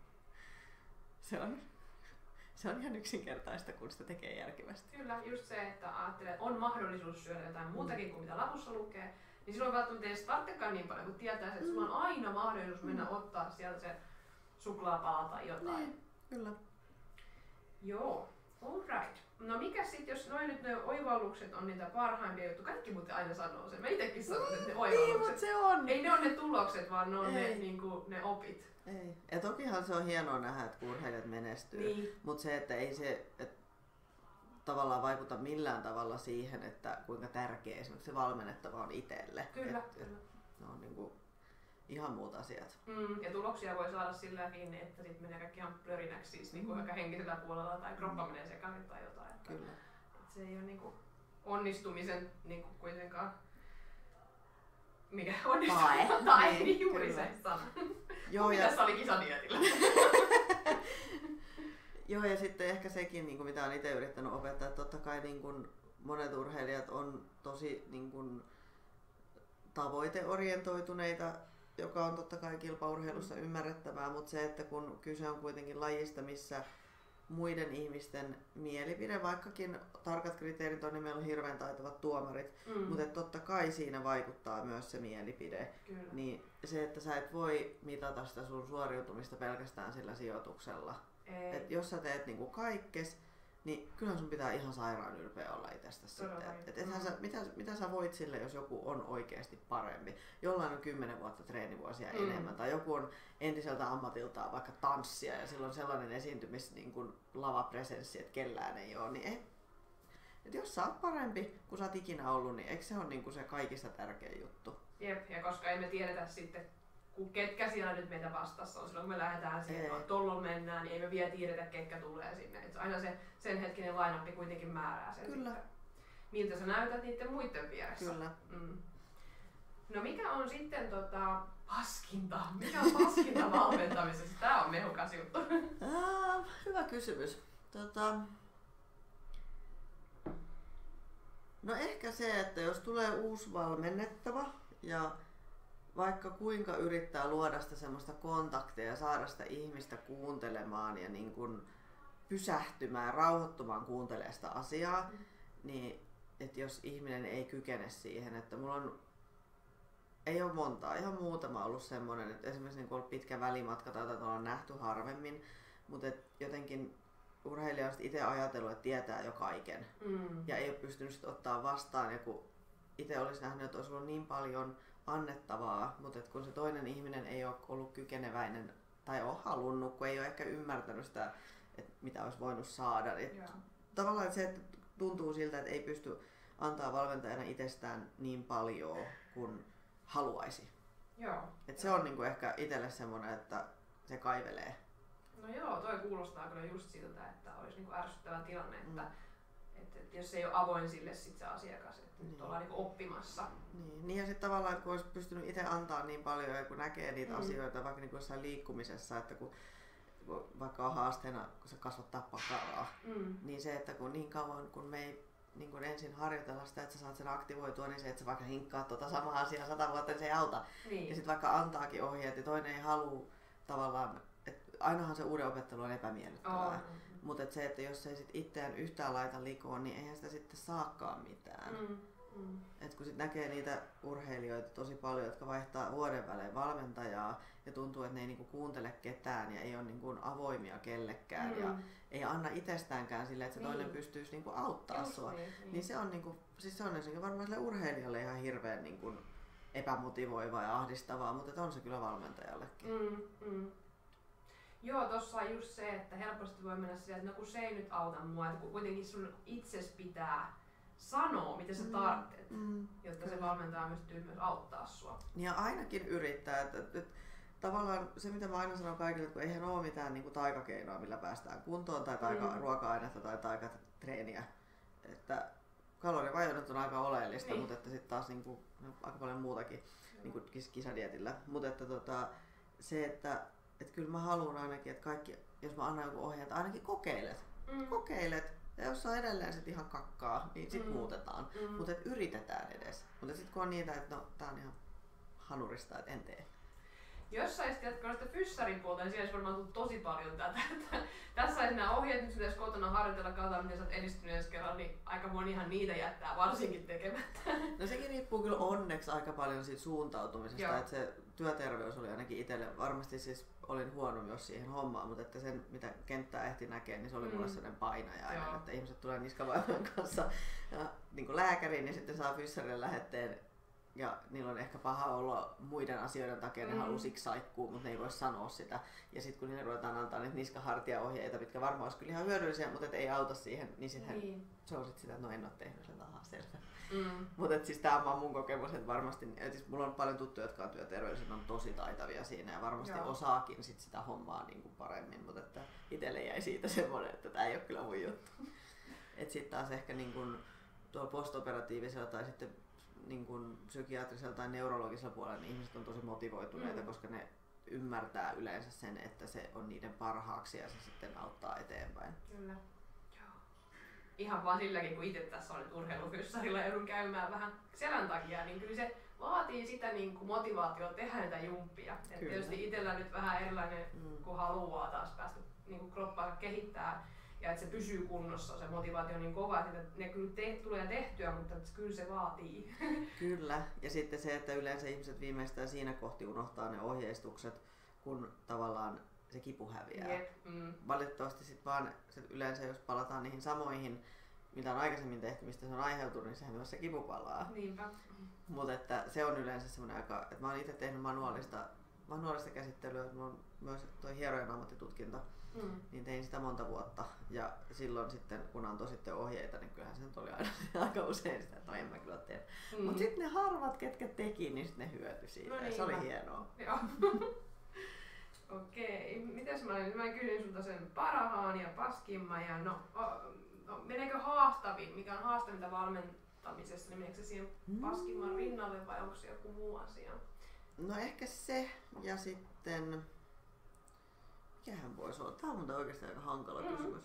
Se on, se on ihan yksinkertaista, kun sitä tekee järkevästi. Kyllä, just se, että ajattelee, että on mahdollisuus syödä jotain muutakin kuin mitä lapussa lukee, niin silloin välttämättä ei tarvitsekaan niin paljon, kun tietää, että mm. sulla on aina mahdollisuus mennä mm. ottaa sieltä se suklaapala tai jotain. Niin, kyllä. Joo, alright. No mikä sitten, jos noin nyt ne oivallukset on niitä parhaimpia juttuja, kaikki muuten aina sanoo sen. Mä itekin sanon, että ne oivallukset. Niin, se on. Ei ne ole ne tulokset, vaan ne on ne, niinku, ne opit. Ei. Ja tokihan se on hienoa nähdä, että urheilijat menestyy, niin. Mutta se, että ei se että tavallaan vaikuta millään tavalla siihen, että kuinka tärkeä esimerkiksi se valmennettava on itselle. Kyllä, et, kyllä. Et, ne on niinku ihan muut asiat. Mm, ja tuloksia voi saada silläkin, että sit menee kaikki ihan plörinäksi, siis niinku mm. henkisellä puolella tai kroppa menee sekaisin tai jotain. Että, kyllä. Että se ei ole niinku onnistumisen niinku kuitenkaan mikä onnistuminen tai, tai niin, niin juuri kyllä. Se sana. Joo, ja tässä oli kisadietillä. Joo, ja sitten ehkä sekin, niin kuin mitä olen itse yrittänyt opettaa, että totta kai niin kuin monet urheilijat on tosi niin kuin tavoiteorientoituneita, joka on totta kai kilpaurheilussa mm. ymmärrettävää, mutta se, että kun kyse on kuitenkin lajista, missä muiden ihmisten mielipide, vaikkakin tarkat kriteerit on, niin meillä on hirveän taitavat tuomarit, mm. mutta totta kai siinä vaikuttaa myös se mielipide. Kyllä. Niin se, että sä et voi mitata sitä sun suoriutumista pelkästään sillä sijoituksella. Et jos sä teet niinku kaikkes, niin kyllähän sun pitää ihan sairaan ylpeä olla itsestäsi sitten. Et, et ethän sä, mitä, mitä sä voit sille, jos joku on oikeasti parempi? Jollain on kymmenen vuotta treenivuosia mm. enemmän, tai joku on entiseltä ammatiltaan vaikka tanssia ja sillä on sellainen esiintymis niin kuin lavapresenssi, että kellään ei ole. Niin ei, että jos sä oot parempi kuin sä oot ikinä ollut, niin eikö se ole niinku se kaikista tärkein juttu? Jep, ja koska ei me tiedetä sitten, kun ketkä siellä nyt meitä vastassa on, silloin kun me lähdetään siihen, että tolloin mennään, niin ei me vielä tiedetä, ketkä tulee sinne. Et aina se sen hetkinen line-up kuitenkin määrää sen Kyllä. sitten, miltä sä näytät niiden muiden vieressä. Kyllä. Mm. No mikä on sitten tota, paskinta? Mikä on paskinta valmentamisessa? Tää on mehukas juttu. Ah, hyvä kysymys. Tota, no ehkä se, että jos tulee uusi valmennettava ja vaikka kuinka yrittää luoda sitä semmoista kontaktia ja saada sitä ihmistä kuuntelemaan ja niin kuin pysähtymään, rauhoittumaan kuuntelemaan sitä asiaa, mm. niin että jos ihminen ei kykene siihen, että mulla on ei ole montaa, ihan muutama ollut semmoinen, että esimerkiksi niin ollut pitkä välimatka tai jotain ollaan nähty harvemmin, mutta et jotenkin urheilija on itse ajatellut, että tietää jo kaiken mm. ja ei ole pystynyt sit ottaa vastaan. Ja kun itse olisi nähnyt, että olisi ollut niin paljon annettavaa, mutta et kun se toinen ihminen ei ole ollut kykeneväinen tai ole halunnut, kun ei ole ehkä ymmärtänyt sitä, että mitä olisi voinut saada. Et yeah. Tavallaan se, että tuntuu siltä, että ei pysty antaa valmentajana itsestään niin paljon kuin haluaisi. Joo. Et se on niinku ehkä itselle semmoinen, että se kaivelee. No joo, toi kuulostaa kyllä just siltä, että olisi niinku ärsyttävä tilanne, että, mm. että, että jos ei ole avoin sille sit se asiakas, että niin. Nyt ollaan niinku oppimassa. Niin, niin ja sitten tavallaan, että kun olisi pystynyt itse antaa niin paljon ja kun näkee niitä mm. asioita vaikka niinku jossain liikkumisessa, että kun, kun vaikka on haasteena, kun se kasvattaa pakaraa, mm. niin se, että kun niin kauan kun me ei niin kun ensin harjoitella sitä, että sä saat sen aktivoitua, niin se, että sä vaikka hinkkaat tuota samaa asiaa sata vuotta, niin se ei auta. Niin. Ja sitten vaikka antaakin ohjeet ja toinen ei halua tavallaan, että ainahan se uuden opettelu on epämiellyttävää. Oh. Mutta et se, että jos ei sit itseään yhtään laita likoon, niin eihän sitä sitten saakaan mitään. Mm. Mm. Et kun sit näkee niitä urheilijoita tosi paljon, jotka vaihtaa vuoden välein valmentajaa ja tuntuu, että ne ei niinku kuuntele ketään ja ei ole niinku avoimia kellekään mm. ja ei anna itsestäänkään sille, että se niin. Toinen pystyisi niinku auttaa Just sua, niin, niin. niin se on niinku, siis se on ensinnäkin varmaan sille urheilijalle ihan hirveän niinku epämotivoivaa ja ahdistavaa, mutta on se kyllä valmentajallekin. Mm, mm. Joo, tossa on just se, että helposti voi mennä siihen, että no kun se ei nyt auta mua, että kun kuitenkin sun itses pitää sanoa, mitä sä tarvitset, mm, jotta kyllä. Se valmentaja pystyy myös auttaa sua. Ja ainakin yrittää, että, että, että tavallaan se mitä mä aina sanon kaikille, että kun eihän ole mitään niin kuin taikakeinoa, millä päästään kuntoon tai taika, mm. ruoka-ainetta tai taikatreeniä, että kalorivajonnut on aika oleellista, niin. Mutta että sitten taas niin kuin, no, aika paljon muutakin niin kuin kisadietillä, mutta että tota, se, että että kyllä mä haluan ainakin, että kaikki, jos mä annan joku ohjeen, että ainakin kokeilet, mm. kokeilet. Ja jos on edelleen sit ihan kakkaa, niin sit mm. muutetaan. Mm. Mutta yritetään edes. Mutta sitten kun on niitä, että no tää on ihan hanurista, että en tee. Jos saisit jatkaa sitä fyssarin puolta, niin siellä olisi varmaan tullut tosi paljon tätä. Tässä sais nämä ohjeet, nyt pitäisi kotona harjoitella, katsotaan miten sä oot edistynyt ensi kerralla, niin aika monihan niitä jättää varsinkin tekemättä. No sekin riippuu kyllä onneksi aika paljon siitä suuntautumisesta, että se työterveys oli ainakin itselle, varmasti siis olin huono myös siihen hommaan, mutta että sen mitä kenttää ehti näkee, niin se oli mm. mulle sellainen painaja aina, että ihmiset tulee niskavaivan kanssa ja, niin kuin lääkäriin, niin sitten saa fyssarille lähetteen. Ja niillä on ehkä paha olla muiden asioiden takia, ne mm. haluaa siksi saikkuu, mutta ne ei voi sanoa sitä. Ja sitten kun niille ruvetaan antaa niitä niskahartiaohjeita, mitkä varmaan olisi kyllä ihan hyödyllisiä, mutta ei auta siihen, niin sitten niin. Se on sitten sitä, että no en ole tehnyt sen tahaa selvä. Mm. Mutta siis tämä on mun kokemus, että varmasti, et siis mulla on paljon tuttuja, jotka on työterveydessä, on tosi taitavia siinä ja varmasti Joo. osaakin sit sitä hommaa niin kuin paremmin, mutta että itselle jäi siitä semmoinen, että tämä ei ole kyllä mun juttu. Että sitten taas ehkä niin kuin tuolla postoperatiivisella tai sitten niin kuin psykiatrisella tai neurologisella puolella niin ihmiset on tosi motivoituneita, mm. koska ne ymmärtää yleensä sen, että se on niiden parhaaksi ja se sitten auttaa eteenpäin. Kyllä. Joo. Ihan vaan silläkin, kun itse tässä on nyt urheilufyssarilla joudun käymään vähän selän takia, niin kyllä se vaatii sitä niin kuin motivaatiota tehdä näitä jumppia. Et tietysti itsellä nyt vähän erilainen, mm. kun haluaa taas päästä niin kuin kroppaa kehittää. Ja että se pysyy kunnossa, se motivaatio on niin kova, että ne kyllä te- tulee tehtyä, mutta kyllä se vaatii. Kyllä, ja sitten se, että yleensä ihmiset viimeistään siinä kohti unohtaa ne ohjeistukset, kun tavallaan se kipu häviää. Yep. Mm. Valitettavasti sit vaan sit yleensä, jos palataan niihin samoihin, mitä on aikaisemmin tehty, mistä se on aiheutunut, niin sehän myös se kipu palaa. Niinpä. Mutta että se on yleensä semmoinen aika, että mä oon itse tehnyt manuaalista manuaalista käsittelyä, mulla on myös toi hierojen ammattitutkinto, mm. niin tein sitä monta vuotta. Ja silloin sitten, kun antoi sitten ohjeita, niin kyllähän se nyt oli aina aika usein sitä, että no en mä kyllä tee. Mm. Mutta sitten ne harvat, ketkä teki, niin sitten ne hyötyi siitä. No niin, se oli mä... hienoa. Joo. Okei, mitäs mä olin? Mä kysyin sulta sen parhaan ja paskimman ja no, no meneekö haastavin? Mikä on haastavinta valmentamisessa, niin meneekö se siihen paskimman rinnalle vai onko se joku muu asia? No ehkä se ja sitten, mikähän voisi olla? Tää on muuten oikeasti aika hankala mm-hmm. kysymys.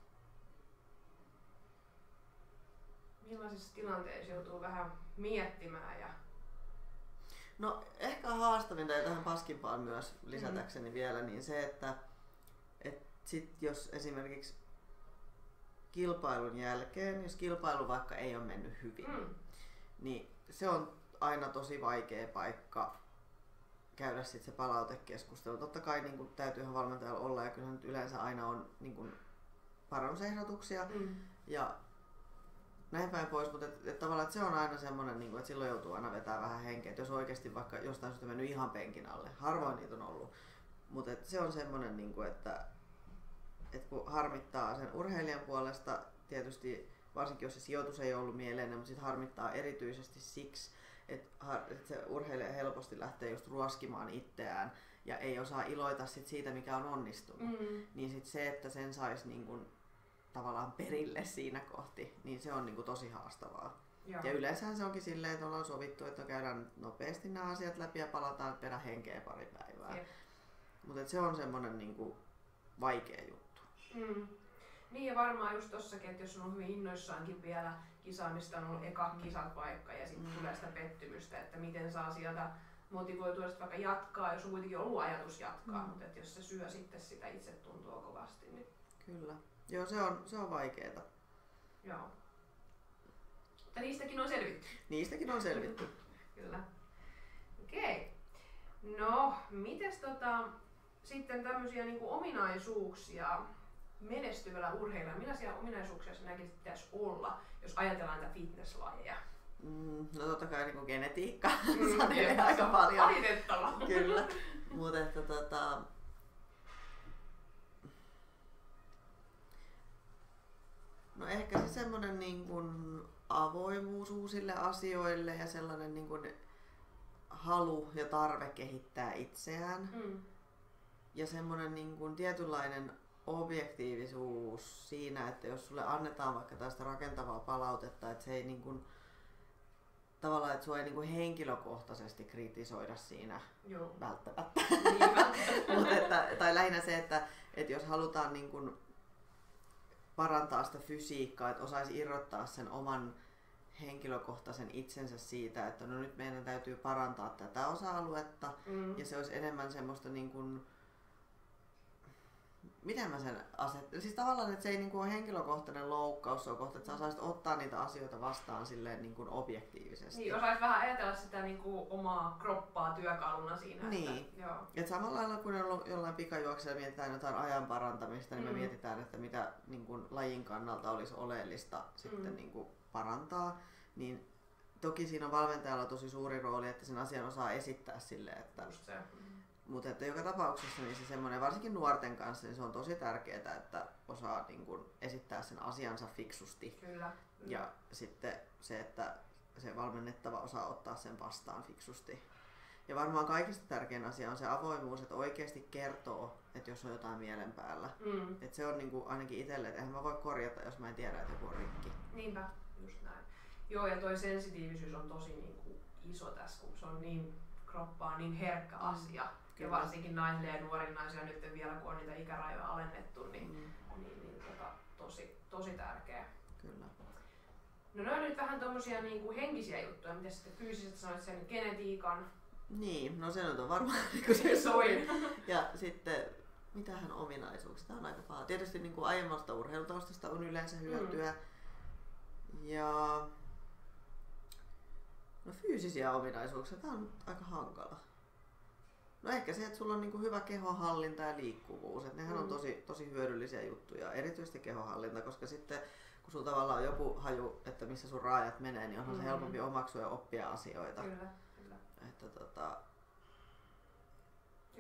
Millaisissa tilanteissa joutuu vähän miettimään ja... No ehkä haastavinta ja tähän paskimpaan myös lisätäkseni mm. vielä, niin se, että et sit jos esimerkiksi kilpailun jälkeen, jos kilpailu vaikka ei ole mennyt hyvin, mm. niin se on aina tosi vaikea paikka käydä sit se palautekeskustelu. Totta kai niin kun täytyyhän valmentajalla olla ja kyllähän nyt yleensä aina on niin kun parannusehdotuksia mm. ja näin päin pois, mutta et, et tavallaan et se on aina semmoinen, niin että silloin joutuu aina vetää vähän henkeä, että jos oikeasti vaikka jostain syystä mennyt ihan penkin alle, harvoin niitä on ollut, mutta et se on semmoinen, niin kuin, että et kun harmittaa sen urheilijan puolesta, tietysti varsinkin jos se sijoitus ei ollut mieleinen, mutta sitten harmittaa erityisesti siksi, että et se urheilija helposti lähtee just ruoskimaan itseään ja ei osaa iloita sit siitä, mikä on onnistunut, mm. niin sit se, että sen saisi niin kuin tavallaan perille siinä kohti, niin se on niinku tosi haastavaa. Joo. Ja yleensähän se onkin silleen, että ollaan sovittu, että käydään nopeasti nämä asiat läpi ja palataan perä henkeä pari päivää. Mutta se on semmoinen niinku vaikea juttu. Mm. Niin ja varmaan just tossakin, että jos on hyvin innoissaankin vielä kisaamista, on ollut eka kisat vaikka ja sitten mm. tulee sitä pettymystä, että miten saa sieltä motivoitua sitten vaikka jatkaa, jos on kuitenkin ollut ajatus jatkaa, mm. mutta että jos se syö sitten sitä itsetuntoa kovasti. Niin... Kyllä. Joo, se on, se on vaikeeta. Joo. Mutta niistäkin on selvitty. Niistäkin on selvitty. Kyllä. Okei. No, mites tota, sitten tämmöisiä niinku ominaisuuksia menestyvällä urheilijalla? Millaisia ominaisuuksia sä näkisit pitäisi olla, jos ajatellaan näitä fitnesslajeja? Mm, no totta kai niinku genetiikka mm, sanelee aika paljon. Valitettavaa. Kyllä. Mutta että tota... No ehkä se semmoinen niin kuin avoimuus uusille asioille ja sellainen niin kuin halu ja tarve kehittää itseään. Mm. Ja semmoinen niin kuin tietynlainen objektiivisuus siinä, että jos sulle annetaan vaikka tästä rakentavaa palautetta, että se ei niin kuin, tavallaan, että sua ei niin kuin henkilökohtaisesti kritisoida siinä. Joo. Välttämättä. Niin, Mut että, tai lähinnä se, että, että jos halutaan niin kuin parantaa sitä fysiikkaa, että osaisi irrottaa sen oman henkilökohtaisen itsensä siitä, että no nyt meidän täytyy parantaa tätä osa-aluetta mm. ja se olisi enemmän semmoista niin kuin, miten mä sen asettelen, siis tavallaan, että se ei niin kuin ole henkilökohtainen loukkaus, se on kohta, että sä osaisit ottaa niitä asioita vastaan silleen niin kuin objektiivisesti. Niin, osaisit vähän ajatella sitä niin kuin omaa kroppaa työkaluna siinä. Niin, että, joo. Et samalla lailla kun jollain pikajuoksella mietitään jotain ajan parantamista, niin mm. me mietitään, että mitä niin kuin lajin kannalta olisi oleellista mm. sitten niin kuin parantaa. Niin toki siinä on valmentajalla tosi suuri rooli, että sen asian osaa esittää silleen, että... Just se. Mutta että joka tapauksessa niin se semmoinen, varsinkin nuorten kanssa, niin se on tosi tärkeää, että osaa niin kun esittää sen asiansa fiksusti. Kyllä. Ja sitten se, että se valmennettava osaa ottaa sen vastaan fiksusti. Ja varmaan kaikista tärkein asia on se avoimuus, että oikeasti kertoo, että jos on jotain mielen päällä. Mm. Että se on niin kuin ainakin itselle, että eihän mä voi korjata, jos mä en tiedä, että joku on rikki. Niinpä, just näin. Joo, ja toi sensitiivisyys on tosi niin kuin iso tässä, kun se on niin kroppaa niin herkkä mm. asia. Ja varsinkin naisille ja nuorin naisia nyt vielä, kun on niitä ikärajoja alennettu, niin, mm. niin, niin tota, tosi, tosi tärkeä. Kyllä. No ne on nyt vähän tommosia niin kuin henkisiä juttuja, mitä sitten fyysisesti sanoit sen genetiikan. Niin, no se nyt on varmaan niin se soin. Ja sitten, mitähän ominaisuuksia, tämä on aika paha. Tietysti niin kuin aiemmasta urheilutaustasta on yleensä hyötyä. Mm. Ja no fyysisiä ominaisuuksia, tämä on aika hankala. No ehkä se, että sulla on niinku hyvä kehonhallinta ja liikkuvuus, että nehän mm. on tosi, tosi hyödyllisiä juttuja, erityisesti kehonhallinta, koska sitten kun sulla tavallaan on joku haju, että missä sun raajat menee, niin onhan mm. se helpompi omaksua ja oppia asioita. Kyllä, kyllä. Että tota,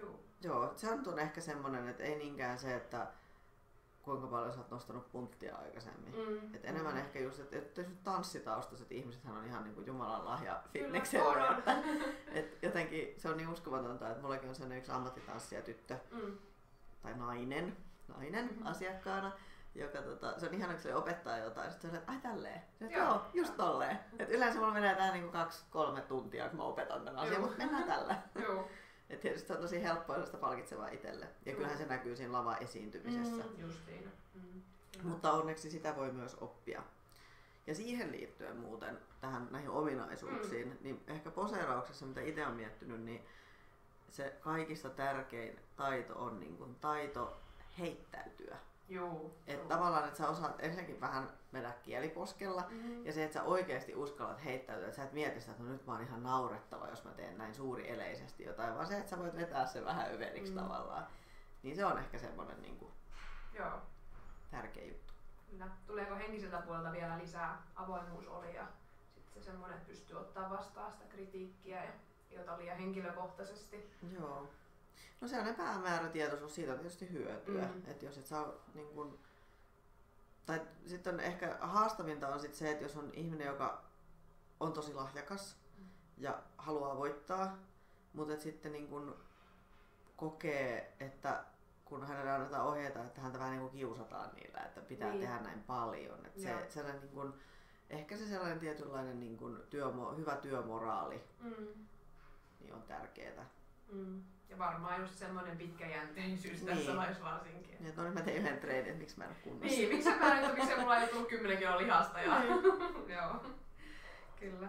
Joo. Joo, se on ehkä semmonen, että ei niinkään se, että kuinka paljon sä oot nostanut punttia aikaisemmin. Mm. Et enemmän mm. ehkä just, että et, et tanssitaustaiset ihmisethän on ihan niinku Jumalan lahja fitnekselle. Että, et jotenkin se on niin uskomatonta, että mullakin on sellainen yksi ammattitanssija tyttö mm. tai nainen, nainen mm-hmm. asiakkaana, joka tota, se on ihana, kun se opettaa jotain ja sitten se on, että ai tälleen. Se, että, joo, joo, just tolleen. Et yleensä mulla menee tähän niinku kaksi, kolme tuntia, kun mä opetan tämän asian, mutta mennään tällä. Joo. Et tietysti se on tosi helppoa ja sitä palkitsevaa itselle. Ja kyllähän se näkyy siinä lava-esiintymisessä. Mm, just siinä. Mm, mutta onneksi sitä voi myös oppia. Ja siihen liittyen muuten tähän näihin ominaisuuksiin, mm. niin ehkä poseerauksessa, mitä itse olen miettinyt, niin se kaikista tärkein taito on niin kuin taito heittäytyä. Joo. Että tavallaan, että sä osaat ensinnäkin vähän vedä kieliposkella mm. ja se, että sä oikeasti uskallat heittäytyä, että sä et mieti sitä, että no nyt mä oon ihan naurettava, jos mä teen näin suurieleisesti jotain, vaan se, että sä voit vetää sen vähän överiksi mm. tavallaan. Niin se on ehkä semmoinen niin kuin Joo. tärkeä juttu. Kyllä. Tuleeko henkiseltä puolelta vielä lisää avoimuus oli ja sitten se semmoinen, että pystyy ottaa vastaan sitä kritiikkiä ja jota liian henkilökohtaisesti. Joo. No sellainen päämäärätietoisuus, siitä on tietysti hyötyä, mm. että jos et saa niin kun, tai sitten ehkä haastavinta on sit se, että jos on ihminen, joka on tosi lahjakas mm. ja haluaa voittaa, mutta et sitten niin kun kokee, että kun hänelle annetaan ohjeita, että häntä vähän niin kuin kiusataan niillä, että pitää niin. tehdä näin paljon. Että se, sellainen niin kun, ehkä se sellainen tietynlainen niin kun työmo, hyvä työmoraali mm. niin on tärkeää. Mm. Ja varmaan just semmoinen pitkäjänteisyys niin. tässä laissa varsinkin. Niin, no niin mä tein yhden treenin, että miksi mä en ole kunnossa. Niin, miksi mä nyt, miksi mulla ei tullut kymmenen kiloa lihasta. Ja... Joo, kyllä.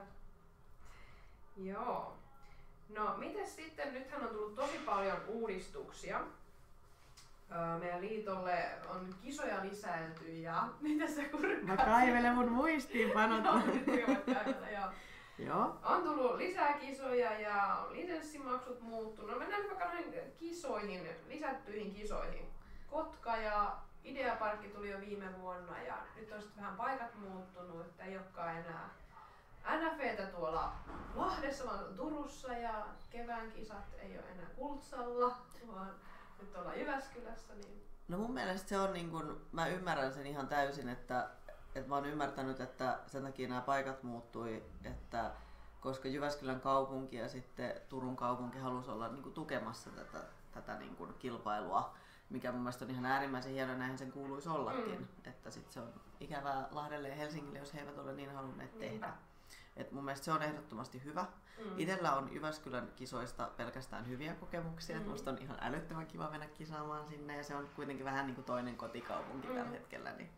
Joo. No, mites sitten, nythän on tullut tosi paljon uudistuksia. Meidän liitolle on nyt kisoja lisäilty ja mitä sä kurkkaat? Mä kaivelen mun muistiinpanot. No, nyt voit kaivella, joo. Joo. On tullut lisää kisoja ja lisenssimaksut muuttunut. No mennään vaikka noihin kisoihin, lisättyihin kisoihin. Kotka ja Ideaparkki tuli jo viime vuonna ja nyt on sitten vähän paikat muuttunut, että ei olekaan enää N F E:tä tuolla Lahdessa, vaan Turussa ja kevään kisat ei ole enää Kultsalla, vaan nyt ollaan Jyväskylässä. Niin... No mun mielestä se on niin kun, mä ymmärrän sen ihan täysin, että Et mä oon ymmärtänyt, että sen takia nämä paikat muuttui, että koska Jyväskylän kaupunki ja sitten Turun kaupunki halusi olla niin kuin tukemassa tätä, tätä niin kuin kilpailua, mikä mun mielestä on ihan äärimmäisen hienoa, näinhän sen kuuluisi ollakin. Mm. Että sit se on ikävää Lahdelle ja Helsingille, jos he eivät ole niin halunneet tehdä. Mm. Et mun mielestä se on ehdottomasti hyvä. Mm. Itellä on Jyväskylän kisoista pelkästään hyviä kokemuksia. Mm. Musta on ihan älyttömän kiva mennä kisaamaan sinne ja se on kuitenkin vähän niin kuin toinen kotikaupunki mm. tällä hetkellä. Niin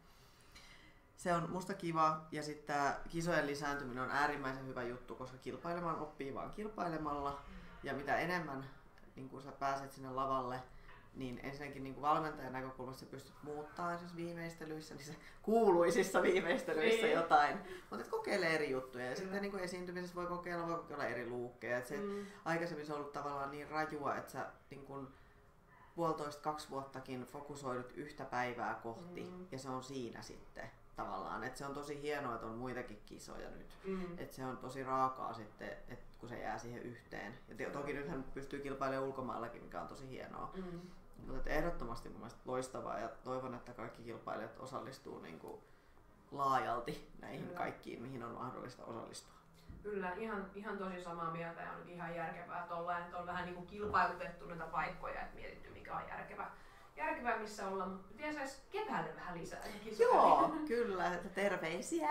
se on musta kiva ja sitten tää kisojen lisääntyminen on äärimmäisen hyvä juttu, koska kilpailemaan oppii vaan kilpailemalla ja mitä enemmän niin kun sä pääset sinne lavalle, niin ensinnäkin niin valmentajan näkökulmasta sä pystyt muuttamaan siis viimeistelyissä, niissä kuuluisissa viimeistelyissä niin. jotain, mutta kokeile eri juttuja ja sitten niin esiintymisessä voi kokeilla, voi kokeilla eri luukkeja. Et se, mm. aikaisemmin se on ollut tavallaan niin rajua, että sä niin kun puolitoista kaksi vuottakin fokusoidut yhtä päivää kohti mm. ja se on siinä sitten. Tavallaan, että se on tosi hienoa, että on muitakin kisoja nyt. Mm. Että se on tosi raakaa sitten, että kun se jää siihen yhteen. Ja toki nythän pystyy kilpailemaan ulkomaillakin, mikä on tosi hienoa. Mm. Mutta ehdottomasti mun mielestä loistavaa ja toivon, että kaikki kilpailijat osallistuu niin kuin laajalti näihin Kyllä. kaikkiin, mihin on mahdollista osallistua. Kyllä, ihan, ihan tosi samaa mieltä ja on ihan järkevää tollain, että on vähän niin kuin kilpailutettu näitä paikkoja, että mietitty mikä on järkevä. Järkevää missä olla, mutta vielä saisi keväälle vähän lisää kisoja. Joo, kyllä, että terveisiä.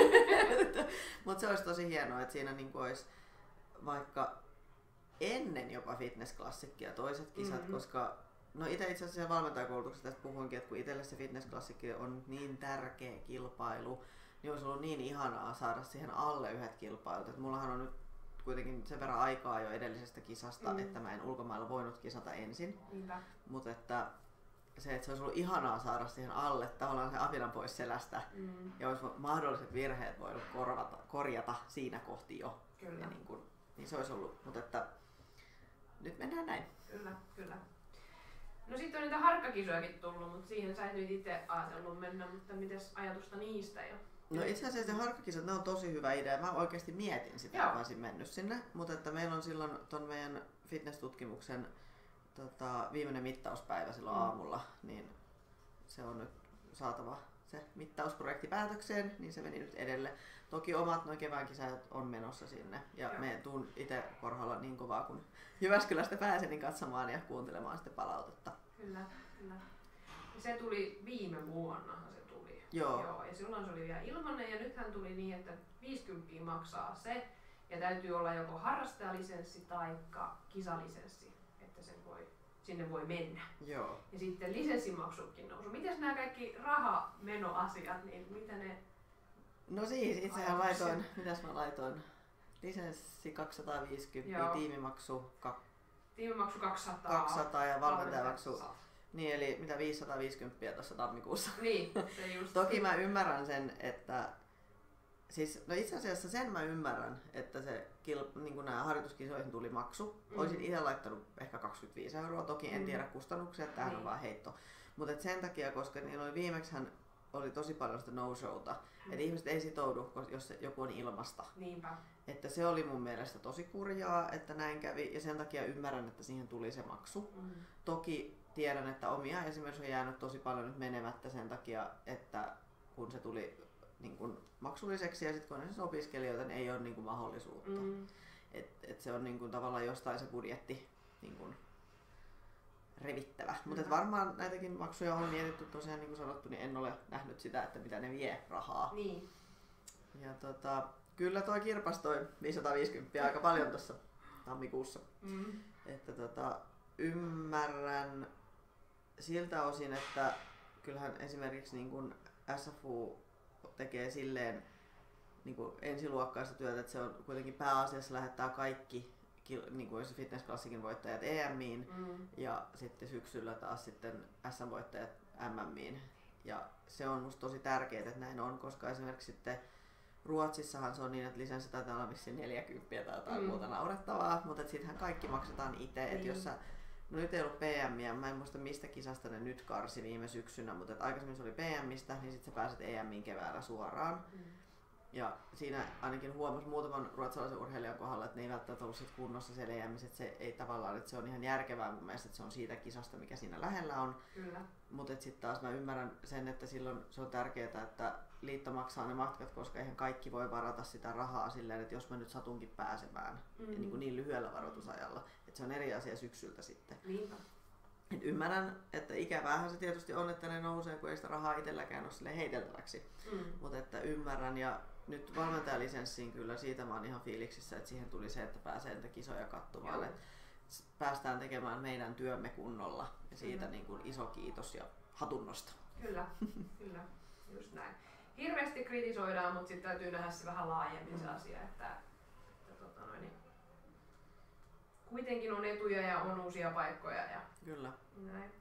Mutta se olisi tosi hienoa, että siinä niinku olisi vaikka ennen jopa fitnessklassikkia toiset kisat, mm-hmm. koska no itse itse asiassa valmentajakoulutuksessa tästä puhuinkin, että kun itselle se fitnessklassikki on niin tärkeä kilpailu, niin olisi ollut niin ihanaa saada siihen alle yhdet kilpailut. Et mullahan on nyt kuitenkin sen verran aikaa jo edellisestä kisasta, mm. että mä en ulkomailla voinut kisata ensin. Mutta että se, että se olisi ollut ihanaa saada siihen alle tavallaan se apinan pois selästä mm. ja olisi mahdolliset virheet voinut korvata, korjata siinä kohti jo. Kyllä. Ja niin, kuin, niin se olisi ollut, mutta että nyt mennään näin. Kyllä, kyllä. No sitten on niitä harkkakisojakin tullut, mutta siihen sä et nyt itse ajatellut mennä, mutta mites ajatusta niistä jo? No itse asiassa ne harkkakisat, ne on tosi hyvä idea. Mä oikeasti mietin sitä, että mä olisin mennyt sinne, mutta että meillä on silloin ton meidän fitness-tutkimuksen tota, viimeinen mittauspäivä silloin mm. aamulla, niin se on nyt saatava se mittausprojekti päätökseen, niin se meni nyt edelle. Toki omat noin kevään kisat on menossa sinne ja Joo. me tuun itse Korholla niin kovaa kun Jyväskylästä pääsen niin katsomaan ja kuuntelemaan sitten palautetta. Kyllä, kyllä. Se tuli viime vuonna se tuli. Joo. Joo. Ja silloin se oli vielä ilmainen ja nythän tuli niin, että viisikymmentä maksaa se ja täytyy olla joko harrastajalisenssi tai kisalisenssi, että sen voi, sinne voi mennä. Joo. Ja sitten lisenssimaksukin nousu. Mites nämä kaikki rahamenoasiat, niin mitä ne... No siis, itsehän laitoin, mitäs mä laitoin? Lisenssi kaksisataaviisikymmentä, Joo. tiimimaksu ka- Tiimimaksu kaksisataa. kaksisataa ja valmentajamaksu. Niin, eli mitä viisisataaviisikymmentä tuossa tammikuussa. Niin, se just. Toki mä ymmärrän sen, että siis, no itse asiassa sen mä ymmärrän, että se kilp, niin kun nämä harjoituskisoihin tuli maksu. Mm. Olisin itse laittanut ehkä kaksikymmentäviisi euroa, toki en tiedä kustannuksia, tämähän niin. on vaan heitto. Mutta sen takia, koska niillä oli viimeksihän oli tosi paljon sitä no-showta, mm. että ihmiset ei sitoudu, jos se, joku on ilmasta. Niinpä. Että se oli mun mielestä tosi kurjaa, että näin kävi ja sen takia ymmärrän, että siihen tuli se maksu. Mm. Toki tiedän, että omia esimerkiksi on jäänyt tosi paljon nyt menemättä sen takia, että kun se tuli niin kun maksulliseksi ja sitten kun on siis opiskelijoita, niin ei ole niin kun mahdollisuutta. Mm. Et, et se on niin kun tavallaan jostain se budjetti niin kun revittävä. Mm. Mutta varmaan näitäkin maksuja on mietitty tosiaan, niin kuin sanottu, niin en ole nähnyt sitä, että mitä ne vie rahaa. Niin. Ja tota, kyllä toi kirpas toi viisisataaviisikymmentä aika paljon tuossa tammikuussa. Mm. Että tota, ymmärrän siltä osin, että kyllähän esimerkiksi niin kun S F U tekee silleen niin kun ensiluokkaista työtä, että se on kuitenkin pääasiassa lähettää kaikki niin kuin se fitnessklassikin voittajat E Miin mm. ja sitten syksyllä taas sitten S M-voittajat M Miin. Ja se on musta tosi tärkeää, että näin on, koska esimerkiksi sitten Ruotsissahan se on niin, että lisenssi taitaa olla vissiin neljäkymmentä tai jotain mm. muuta naurettavaa, mutta sittenhän kaikki maksetaan itse. Mm. Että jos sä, no nyt ei ollut P M:iä, mä en muista mistä kisasta ne nyt karsi viime syksynä, mutta että aikaisemmin se oli P M:istä, niin sitten sä pääset E Miin keväällä suoraan. Mm. Ja siinä ainakin huomasi muutaman ruotsalaisen urheilijan kohdalla, että ne ei välttämättä ollut sit kunnossa siellä E Missä, että se ei tavallaan, että se on ihan järkevää mun mielestä, että se on siitä kisasta, mikä siinä lähellä on. Mutta sitten taas mä ymmärrän sen, että silloin se on tärkeää, että liitto maksaa ne matkat, koska eihän kaikki voi varata sitä rahaa silleen, että jos mä nyt satunkin pääsemään mm-hmm. niin, niin lyhyellä varoitusajalla, että se on eri asia syksyltä sitten. Niinpä. Et ymmärrän, että ikävähän se tietysti on, että ne nousee, kun ei sitä rahaa itselläkään ole sille heiteltäväksi. Mm. Mutta että ymmärrän ja nyt valmentajalisenssiin kyllä siitä mä oon ihan fiiliksissä, että siihen tuli se, että pääsee niitä kisoja katsomaan. Et päästään tekemään meidän työmme kunnolla ja siitä mm. niin kuin iso kiitos ja hatunnosto. Kyllä, kyllä, just näin. Hirveästi kritisoidaan, mutta sitten täytyy nähdä se vähän laajemmin se asia, että, että tota noin, niin kuitenkin on etuja ja on uusia paikkoja. Ja kyllä. Näin.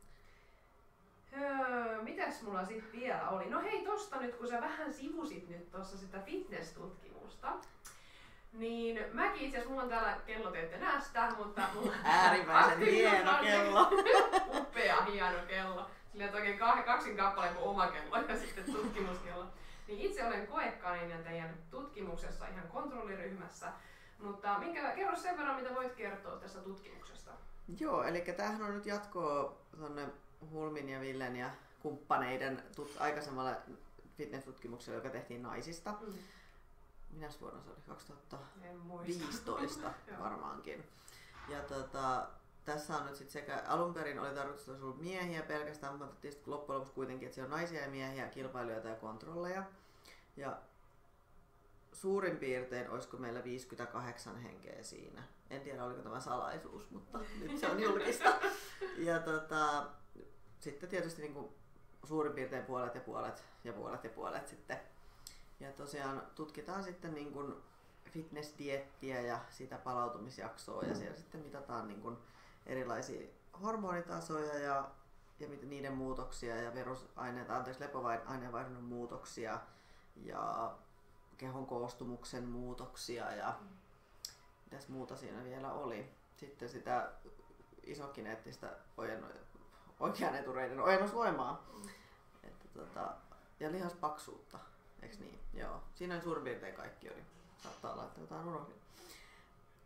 Öö, mitäs mulla sit vielä oli? No hei, tosta nyt kun sä vähän sivusit nyt tossa sitä fitness-tutkimusta, niin mäkin itse asiassa, mulla on täällä kello, te ette näe sitä, mutta mulla äärimmäisen hieno kello. Upea hieno kello. Silleen oikein kaksin kappaleen kuin oma kello ja sitten tutkimuskello. Niin itse olen koekaninen teidän tutkimuksessa ihan kontrolliryhmässä, mutta minkä, kerro sen verran, mitä voit kertoa tästä tutkimuksesta. Joo, eli tämähän on nyt jatkoa tuonne Hulmin ja Villen ja kumppaneiden tut- aikaisemmalle fitness-tutkimukselle, joka tehtiin naisista. Mm. Minäs vuonna se oli? kaksituhattaviisitoista varmaankin. Ja tota, tässä on nyt sit sekä alun perin oli tarkoitus, että olisi ollut miehiä pelkästään, mutta loppujen lopuksi kuitenkin, että siellä on naisia ja miehiä, kilpailijoita ja kontrolleja. Ja suurin piirtein olisiko meillä viisikymmentäkahdeksan henkeä siinä. En tiedä oliko tämä salaisuus, mutta nyt se on julkista. Ja tota, sitten tietysti niin kuin suurin piirtein puolet ja puolet ja puolet ja puolet sitten. Ja tosiaan tutkitaan sitten niin kuin fitnessdiettiä ja sitä palautumisjaksoa ja siellä sitten mitataan niin kuin erilaisia hormonitasoja ja, ja niiden muutoksia ja virusaineita, anteeksi lepoaineenvaihdunnan muutoksia ja kehon koostumuksen muutoksia ja mitäs muuta siinä vielä oli. Sitten sitä isokineettistä oikean etureiden ojennusvoimaa mm. että, tota, ja lihaspaksuutta, eiks niin? Joo. Siinä suurin piirtein kaikki oli. Saattaa olla, että jotain unohdin.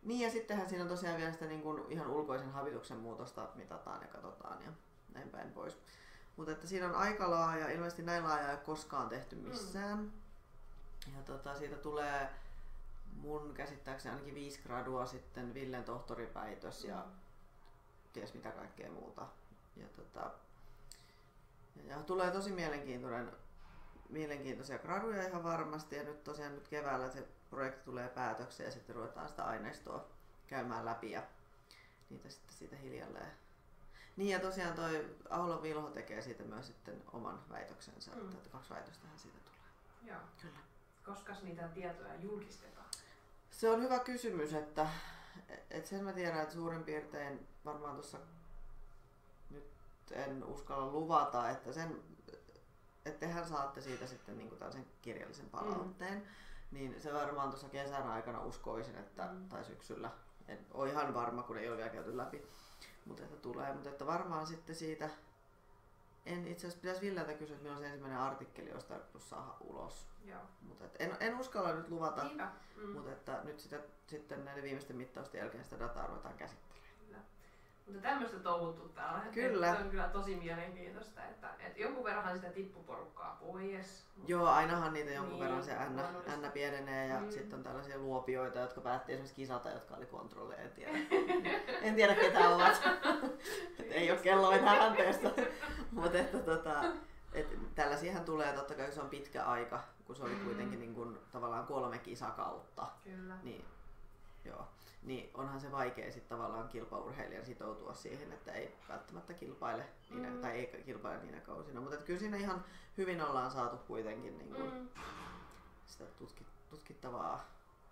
Niin ja sittenhän siinä on tosiaan vielä sitä niin kuin ihan ulkoisen havituksen muutosta mitataan ja katsotaan ja näin päin pois. Mutta että siinä on aika laaja, ilmeisesti näin laaja ei koskaan tehty missään. Mm. Ja tota, siitä tulee mun käsittääkseni ainakin viisi gradua sitten Villen tohtoripäitös ja mm. ties mitä kaikkea muuta. Ja, tota, ja, ja tulee tosi mielenkiintoinen, mielenkiintoisia graduja ihan varmasti ja nyt tosiaan nyt keväällä se projekti tulee päätökseen ja sitten ruvetaan sitä aineistoa käymään läpi ja niitä sitten siitä hiljalleen. Niin ja tosiaan toi Aulon Vilho tekee siitä myös sitten oman väitöksensä, mm. että kaksi väitöstähän siitä tulee. Joo. Kyllä. Koskas niitä tietoja julkistetaan? Se on hyvä kysymys, että, että sen mä tiedän, että suurin piirtein varmaan tuossa nyt en uskalla luvata, että sen, että tehän saatte siitä sitten niin kuin tällaisen kirjallisen palautteen, mm. niin se varmaan tuossa kesän aikana uskoisin, että, mm. tai syksyllä, en ole ihan varma, kun ei ole vielä käyty läpi, mutta että tulee, mutta että varmaan sitten siitä, en itse asiassa pitäisi Villeltä kysyä, että milloin se ensimmäinen artikkeli olisi tarkoitus saada ulos. Joo. Mutta en, en uskalla nyt luvata, mm. mutta että nyt sitä, sitten näiden viimeisten mittausten jälkeen sitä dataa ruvetaan käsittelemään. Kyllä. Mutta tämmöistä touhuttu täällä. Kyllä. Se on kyllä tosi mielenkiintoista, että, että jonkun verran sitä tippuporukkaa pois. Joo, ainahan niitä jonkun niin, verran se N, N pienenee ja mm. sitten on tällaisia luopioita, jotka päätti esimerkiksi kisata, jotka oli kontrolleja. En tiedä, en tiedä ketä ovat. Ei ole kello enää anteesta. Mutta että tota, et tällaisiahan tulee totta kai, se on pitkä aika, kun se oli kuitenkin niin kuin, tavallaan kolme kisakautta. Kyllä. Niin, joo. Niin onhan se vaikea sit tavallaan kilpaurheilijan sitoutua siihen, että ei välttämättä kilpaile niinä, mm. tai ei kilpaile niinä kausina. Mutta kyllä siinä ihan hyvin ollaan saatu kuitenkin niin kuin mm. sitä tutki, tutkittavaa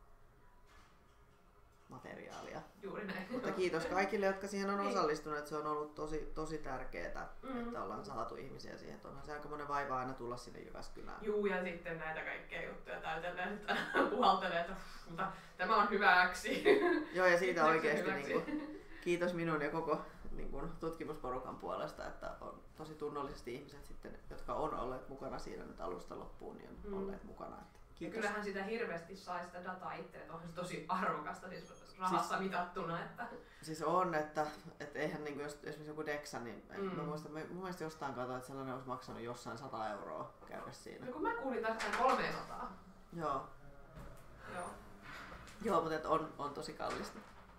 materiaalia. Juuri näin. Mutta kiitos kaikille, jotka siihen on osallistuneet. Se on ollut tosi, tosi tärkeää, mm. että ollaan saatu ihmisiä siihen. Että onhan se aika monen vaiva aina tulla sinne Jyväskylään. Juu, ja sitten näitä kaikkia juttuja täytellään, että puhaltelee, että mutta tämä on hyväksi. Joo, ja siitä oikeasti niin kuin, kiitos minun ja koko niin kuin, tutkimusporukan puolesta, että on tosi tunnollisesti ihmiset sitten, jotka on olleet mukana siinä nyt alusta loppuun, niin on mm. olleet mukana. Että ja kyllähän sitä hirveästi sai sitä dataa itse, että onhan se tosi arvokasta siis rahassa siis, mitattuna. Että... Siis on, että, että eihän niin kuin, jos esimerkiksi joku Dexa, niin mm. mä muistan, mun mielestä jostain katsoin, että sellainen olisi maksanut jossain sata euroa käydä siinä. No kun mä kuulin taas kolmesataa. Joo. Joo. Joo, mutta on, on tosi kallista.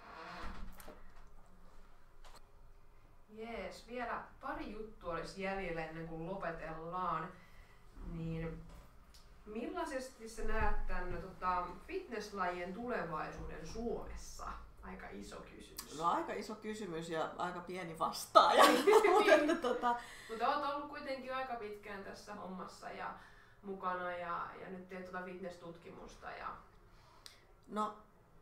Jees, vielä pari juttua olisi jäljellä ennen kuin lopetellaan. Niin millaisesti sä näet tämän tota, fitnesslajien tulevaisuuden Suomessa? Aika iso kysymys. No aika iso kysymys ja aika pieni vastaaja. Mutta tota... Mutta oot ollut kuitenkin aika pitkään tässä hommassa ja mukana ja, ja nyt teet tuota fitness-tutkimusta. Ja... No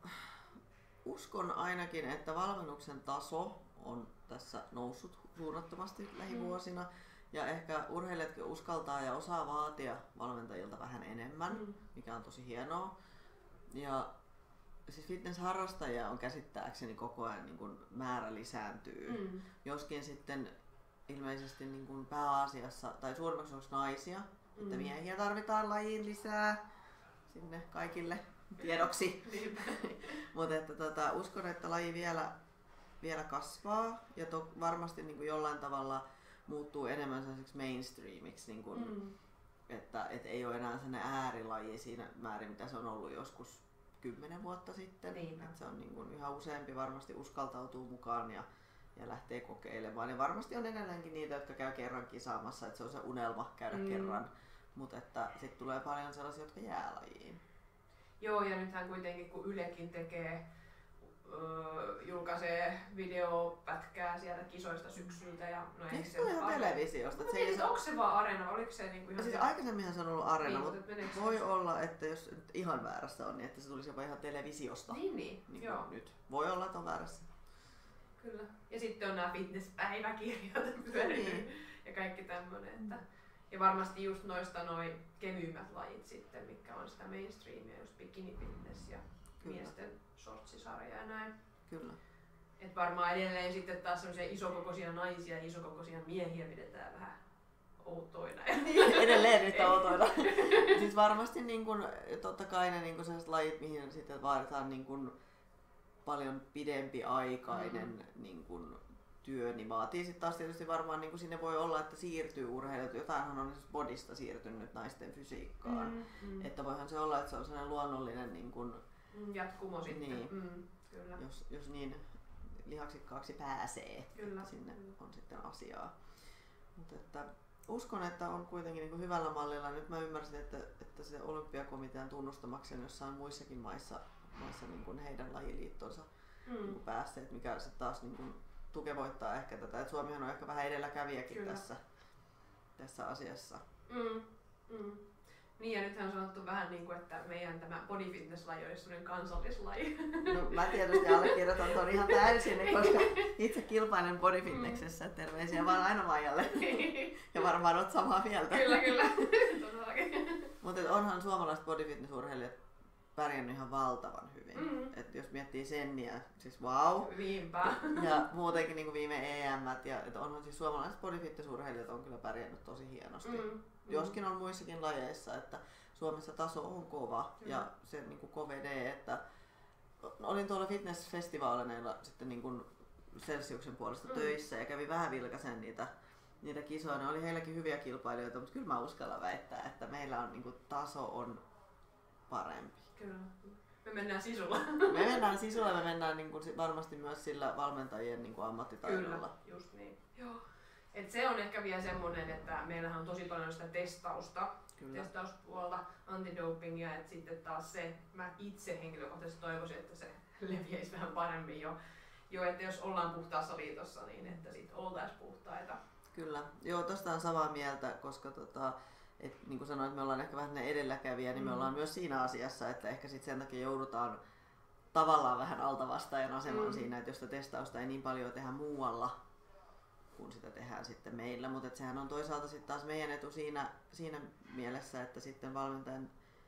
uskon ainakin, että valmennuksen taso on tässä noussut suunnattomasti lähivuosina. Mm. Ja ehkä urheilijatkin uskaltaa ja osaa vaatia valmentajilta vähän enemmän, mm. mikä on tosi hienoa. Ja siis fitness-harrastajia on käsittääkseni koko ajan niin kuin määrä lisääntyy. Mm. Joskin sitten ilmeisesti niin kuin pääasiassa, tai suurimmaksi osaksi naisia, mm. että miehiä tarvitaan lajiin lisää sinne kaikille tiedoksi. Mutta että tota, uskon, että laji vielä, vielä kasvaa ja to, varmasti niin kuin jollain tavalla muuttuu enemmän sellaiseksi mainstreamiksi, niin kuin, mm. että et ei ole enää sellainen äärilaji siinä määrin, mitä se on ollut joskus kymmenen vuotta sitten. Niin. Et se on niin kuin, yhä useampi varmasti uskaltautuu mukaan ja, ja lähtee kokeilemaan. Ja varmasti on edelleenkin niitä, jotka käy kerran kisaamassa, että se on se unelma käydä mm. kerran, mutta sitten tulee paljon sellaisia, jotka jää lajiin. Joo, ja nythän kuitenkin kun Ylekin tekee Öö, julkaisee videopätkää sieltä kisoista syksyltä ja no eikö se ole ihan televisiosta? No, se ei, onko se vaan Areena vai oliko se niinku ihan... Siis aikaisemminhan se on ollut Areena, niin, mutta voi se olla, että jos nyt ihan väärässä on, niin että se tulisi jopa ihan televisiosta. Niin, niin. niin joo. Nyt. Voi olla, että on väärässä. Kyllä. Ja sitten on nämä fitnesspäiväkirjat pyörinyt niin. Ja kaikki tämmönen. Että... Ja varmasti just noista noi kevyimmät lajit sitten, mitkä on sitä mainstreamia, just bikini fitness ja Kyllä. miesten shortsisarja ja näin. Kyllä. Et varmaan edelleen sitten taas semmoisia isokokoisia naisia ja isokokoisia miehiä pidetään vähän outoina. Edelleen nyt outoina. Siis varmasti niin kun, totta kai ne niin kun sellaiset lajit, mihin sitten vaaditaan niin kun paljon pidempiaikainen mm. niin kun, työ, niin vaatii sitten taas tietysti varmaan niin sinne voi olla, että siirtyy urheilijat. Jotainhan on siis bodista siirtynyt naisten fysiikkaan. Mm, mm. Että voihan se olla, että se on sellainen luonnollinen niin kun, jatkumo sitten. Niin, mm, kyllä. Jos, jos niin lihaksikkaaksi pääsee, kyllä. Sinne on sitten asiaa. Mut että uskon, että on kuitenkin niin hyvällä mallilla. Nyt mä ymmärsin, että, että se olympiakomitean tunnustamaksi jossain muissakin maissa, maissa niin kuin heidän lajiliittonsa mm. niin kuin päässeet, mikä sitten taas niin kuin tukevoittaa ehkä tätä. Et Suomihan on ehkä vähän edelläkävijäkin tässä, tässä asiassa. Mm. Mm. Niin ja nythän on sanottu vähän niin kuin, että meidän tämä body fitness-laji olisi sellainen kansallislaji. No mä tietysti allekirjoitan ton ihan täysin, koska itse kilpailen body fitnessessä. Mm. Terveisiä vaan aina Maijalle. Ja varmaan oot samaa mieltä. Kyllä, kyllä. Mutta onhan suomalaiset body fitness-urheilijat pärjännyt ihan valtavan hyvin. Mm. Et jos miettii Senniä, siis vau. Wow. Niinpä. Ja muutenkin niin kuin viime E M:t. Ja et onhan siis suomalaiset body fitness-urheilijat on kyllä pärjännyt tosi hienosti. Mm. Joskin on muissakin lajeissa, että Suomessa taso on kova mm. ja se niin kuin K V D, että olin tuolla fitnessfestivaaleilla sitten niin kuin Celsiuksen puolesta mm. töissä ja kävin vähän vilkaisen niitä, niitä kisoja. Ne oli heilläkin hyviä kilpailijoita, mutta kyllä mä uskallan väittää, että meillä on niin kuin taso on parempi. Kyllä. Me mennään sisulla. Me mennään sisulla, me mennään niin kuin varmasti myös sillä valmentajien niin kuin ammattitaidolla. Kyllä, just niin. Joo. Et se on ehkä vielä semmoinen, että meillähän on tosi paljon sitä testausta, Kyllä. testauspuolta, antidopingia, että sitten taas se, mä itse henkilökohtaisesti toivoisin, että se leviäisi vähän paremmin jo, jo että jos ollaan puhtaassa liitossa, niin että sitten oltaisiin puhtaita. Kyllä, joo, tosta on samaa mieltä, koska tota, et, niin kuin sanoin, että me ollaan ehkä vähän ne edelläkävijä, niin mm. me ollaan myös siinä asiassa, että ehkä sit sen takia joudutaan tavallaan vähän altavastaajan asemaan mm. siinä, että jos sitä testausta ei niin paljon tehdä muualla, kun sitä tehdään sitten meillä, mutta sehän on toisaalta sitten taas meidän etu siinä, siinä mielessä, että sitten valmentajan,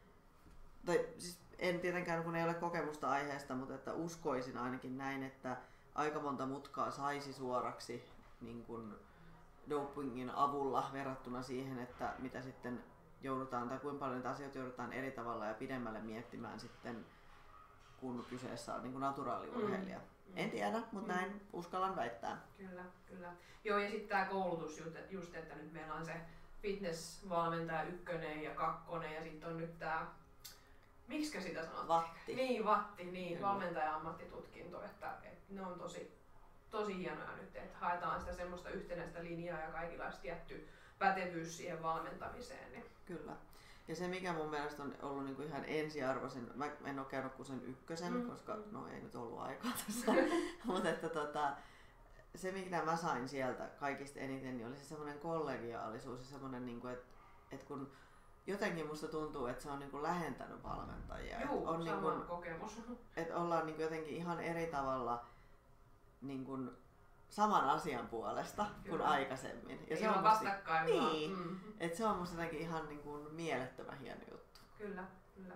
tai siis en tietenkään kun ei ole kokemusta aiheesta, mutta että uskoisin ainakin näin, että aika monta mutkaa saisi suoraksi niin kuin dopingin avulla verrattuna siihen, että mitä sitten joudutaan tai kuinka paljon niitä asioita joudutaan eri tavalla ja pidemmälle miettimään sitten, kun kyseessä on niin kuin naturaaliurheilija. Mm. En tiedä, mutta mm. näin uskallan väittää. Kyllä, kyllä. Joo, ja sitten tämä koulutus just, että nyt meillä on se fitness-valmentaja ykkönen ja kakkonen ja sitten on nyt tämä, miksikä sitä sanottiin? Vatti. Niin, vatti, niin, valmentaja-ammattitutkinto, että, että ne on tosi, tosi hienoja nyt, että haetaan sitä semmoista yhtenäistä linjaa ja kaikilla olisi tietty pätevyys siihen valmentamiseen. Niin. Kyllä. Ja se mikä mun mielestä on ollut niinku ihan ensiarvoisen, mä en ole käynyt kuin sen ykkösen, mm. koska no ei nyt ollut aikaa tässä, mutta että tota, se mitä mä sain sieltä kaikista eniten, niin oli se semmoinen kollegiaalisuus ja semmoinen, niinku, että et kun jotenkin musta tuntuu, että se on niinku lähentänyt valmentajia. Juu, on sama niinku, kokemus. Että ollaan niinku jotenkin ihan eri tavalla niinku saman asian puolesta Kyllä. kuin aikaisemmin. Ja se on vastakkain. Niin, mm-hmm. että se on musta jotenkin ihan niin kuin mielettömän hieno juttu. Kyllä, kyllä.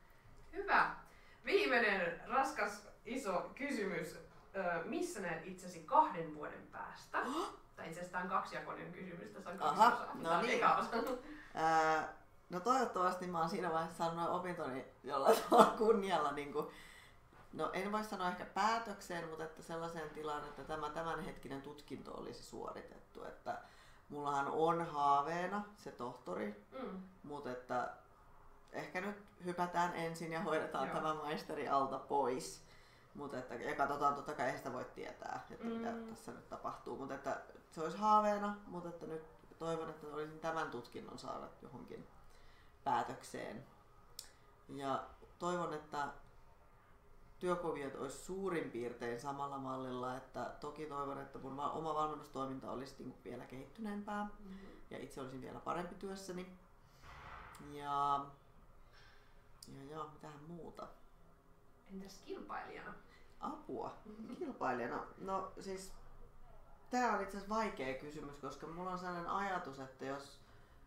Hyvä. Viimeinen raskas iso kysymys. Missä näet itsesi kahden vuoden päästä? Oh? Tai itse asiassa tämä on kaksijakoinen kysymys. Tässä on kaksi Aha, osaa. No niin. Äh, no toivottavasti mä oon siinä vaiheessa saanut opintoni jollain tavalla kunnialla niin kuin no en voi sanoa ehkä päätökseen, mutta että sellaiseen tilaan, että tämä tämänhetkinen tutkinto olisi suoritettu. Että mullahan on haaveena se tohtori, mm. mutta että ehkä nyt hypätään ensin ja hoidetaan Joo. tämä maisteri alta pois. Mutta että, ja katsotaan, totta kai ei sitä voi tietää, että mm. mitä tässä nyt tapahtuu. Mutta että se olisi haaveena, mutta että nyt toivon, että olisin tämän tutkinnon saada johonkin päätökseen. Ja toivon, että työkuviot olisi suurin piirtein samalla mallilla, että toki toivon, että mun oma valmennustoiminta olisi vielä kehittyneempää mm-hmm. ja itse olisin vielä parempi työssäni. Ja, ja, ja mitähän muuta? Entäs kilpailijana? Apua. Mm-hmm. Kilpailijana? No siis tää on itse asiassa vaikea kysymys, koska mulla on sellainen ajatus, että jos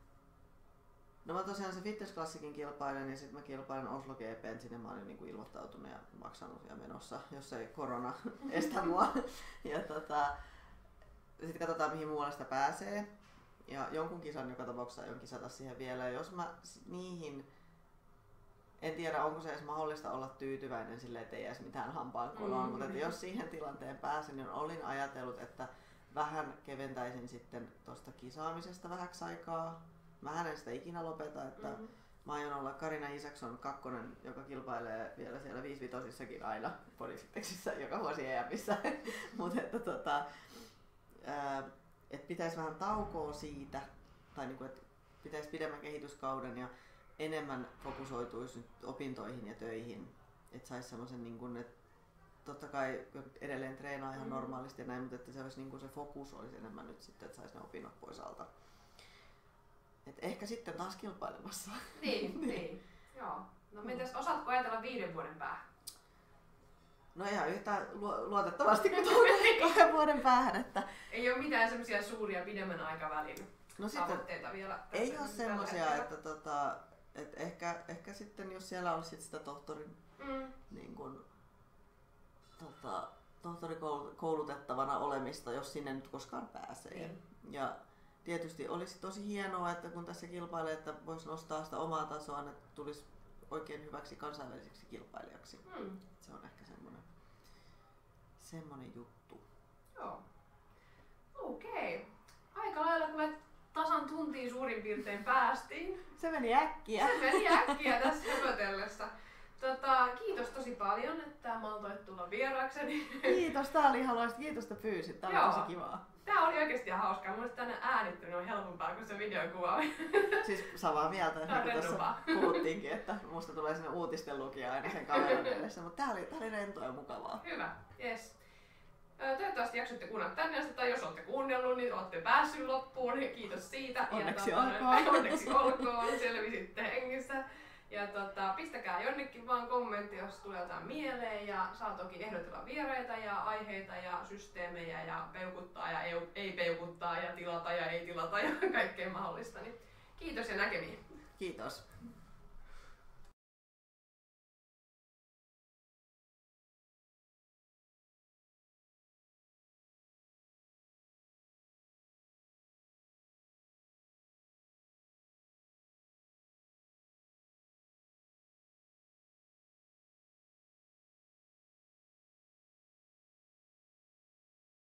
no mä tosiaan se fitnessklassikin kilpailen ja sitten mä kilpailen Oslo G P:n, sinne mä olin niinku ilmoittautunut ja maksanut ja menossa, jos ei korona estä mua. Ja tota, sitten katsotaan mihin muualle sitä pääsee. Ja jonkun kisan joka tapauksessa aion kisata siihen vielä. Ja jos mä niihin en tiedä, onko se edes mahdollista olla tyytyväinen silleen, että ei edes mitään hampaankoloa, mm-hmm. mutta että jos siihen tilanteen pääsin, niin olin ajatellut, että vähän keventäisin sitten tuosta kisaamisesta vähäksi aikaa. Mä en sitä ikinä lopeta, että mm-hmm. mä aion olla Karina Isaksson kakkonen, joka kilpailee vielä siellä viisivitosissakin aina bodyfitnexissä joka vuosi E M:ssä. Mutta että tota, et pitäisi vähän taukoa siitä, tai niinku, että pitäisi pidemmän kehityskauden ja enemmän fokusoituisi nyt opintoihin ja töihin. Että saisi semmoisen, niinku, että totta kai edelleen treenaa ihan mm-hmm. normaalisti ja näin, mutta että se, olisi, niinku, se fokus olisi enemmän nyt sitten, että saisi ne opinnot pois alta. Et ehkä sitten taas kilpailemassa. Niin, niin. Joo. No mitäs, osaatko ajatella viiden vuoden päähän? No ihan yhtä lu- luotettavasti kuin tuon kahden vuoden päähän. Että ei ole mitään semmoisia suuria pidemmän aikavälin no tavoitteita vielä. Ei ole semmoisia, että tota, et ehkä, ehkä sitten jos siellä olisi sit sitä tohtorin mm. niin kun, tota, tohtorikoulutettavana olemista, jos sinne nyt koskaan pääsee. Mm. Ja tietysti olisi tosi hienoa, että kun tässä kilpailee, että voisi nostaa sitä omaa tasoaan, että tulisi oikein hyväksi kansainväliseksi kilpailijaksi. Mm. Se on ehkä semmoinen, semmoinen juttu. Joo. Okei. Okay. Aika lailla kun me tasan tuntiin suurin piirtein päästiin. Se meni äkkiä. Se meni äkkiä tässä höpötellessä. Tota, kiitos tosi paljon, että maltoit tulla vieraakseni. Kiitos, tää oli ihan loista. Kiitos, että pyysit. Tää oli Joo. tosi kivaa. Tää oli oikeesti ihan hauskaa. Mun mielestä tänne äänittäminen on helpompaa kuin se videokuva. Siis samaa mieltä, niin kuin tuossa puhuttiinkin, että musta tulee sinne uutisten lukija aina sen kameran edessä, mutta tää oli, tää oli rentoa ja mukavaa. Hyvä, yes. Toivottavasti jaksoitte kuunnella tänne asti, tai jos olette kuunnellut, niin olette päässyt loppuun. Kiitos siitä. Onneksi ja, olkoon. Onneksi olkoon, selvisitte hengissä. Ja tota, pistäkää jonnekin vaan kommentti, jos tulee jotain mieleen, ja saa toki ehdotella vieraita ja aiheita ja systeemejä ja peukuttaa ja ei, ei peukuttaa ja tilata ja ei tilata ja kaikkea mahdollista. Niin kiitos ja näkemiin. Kiitos.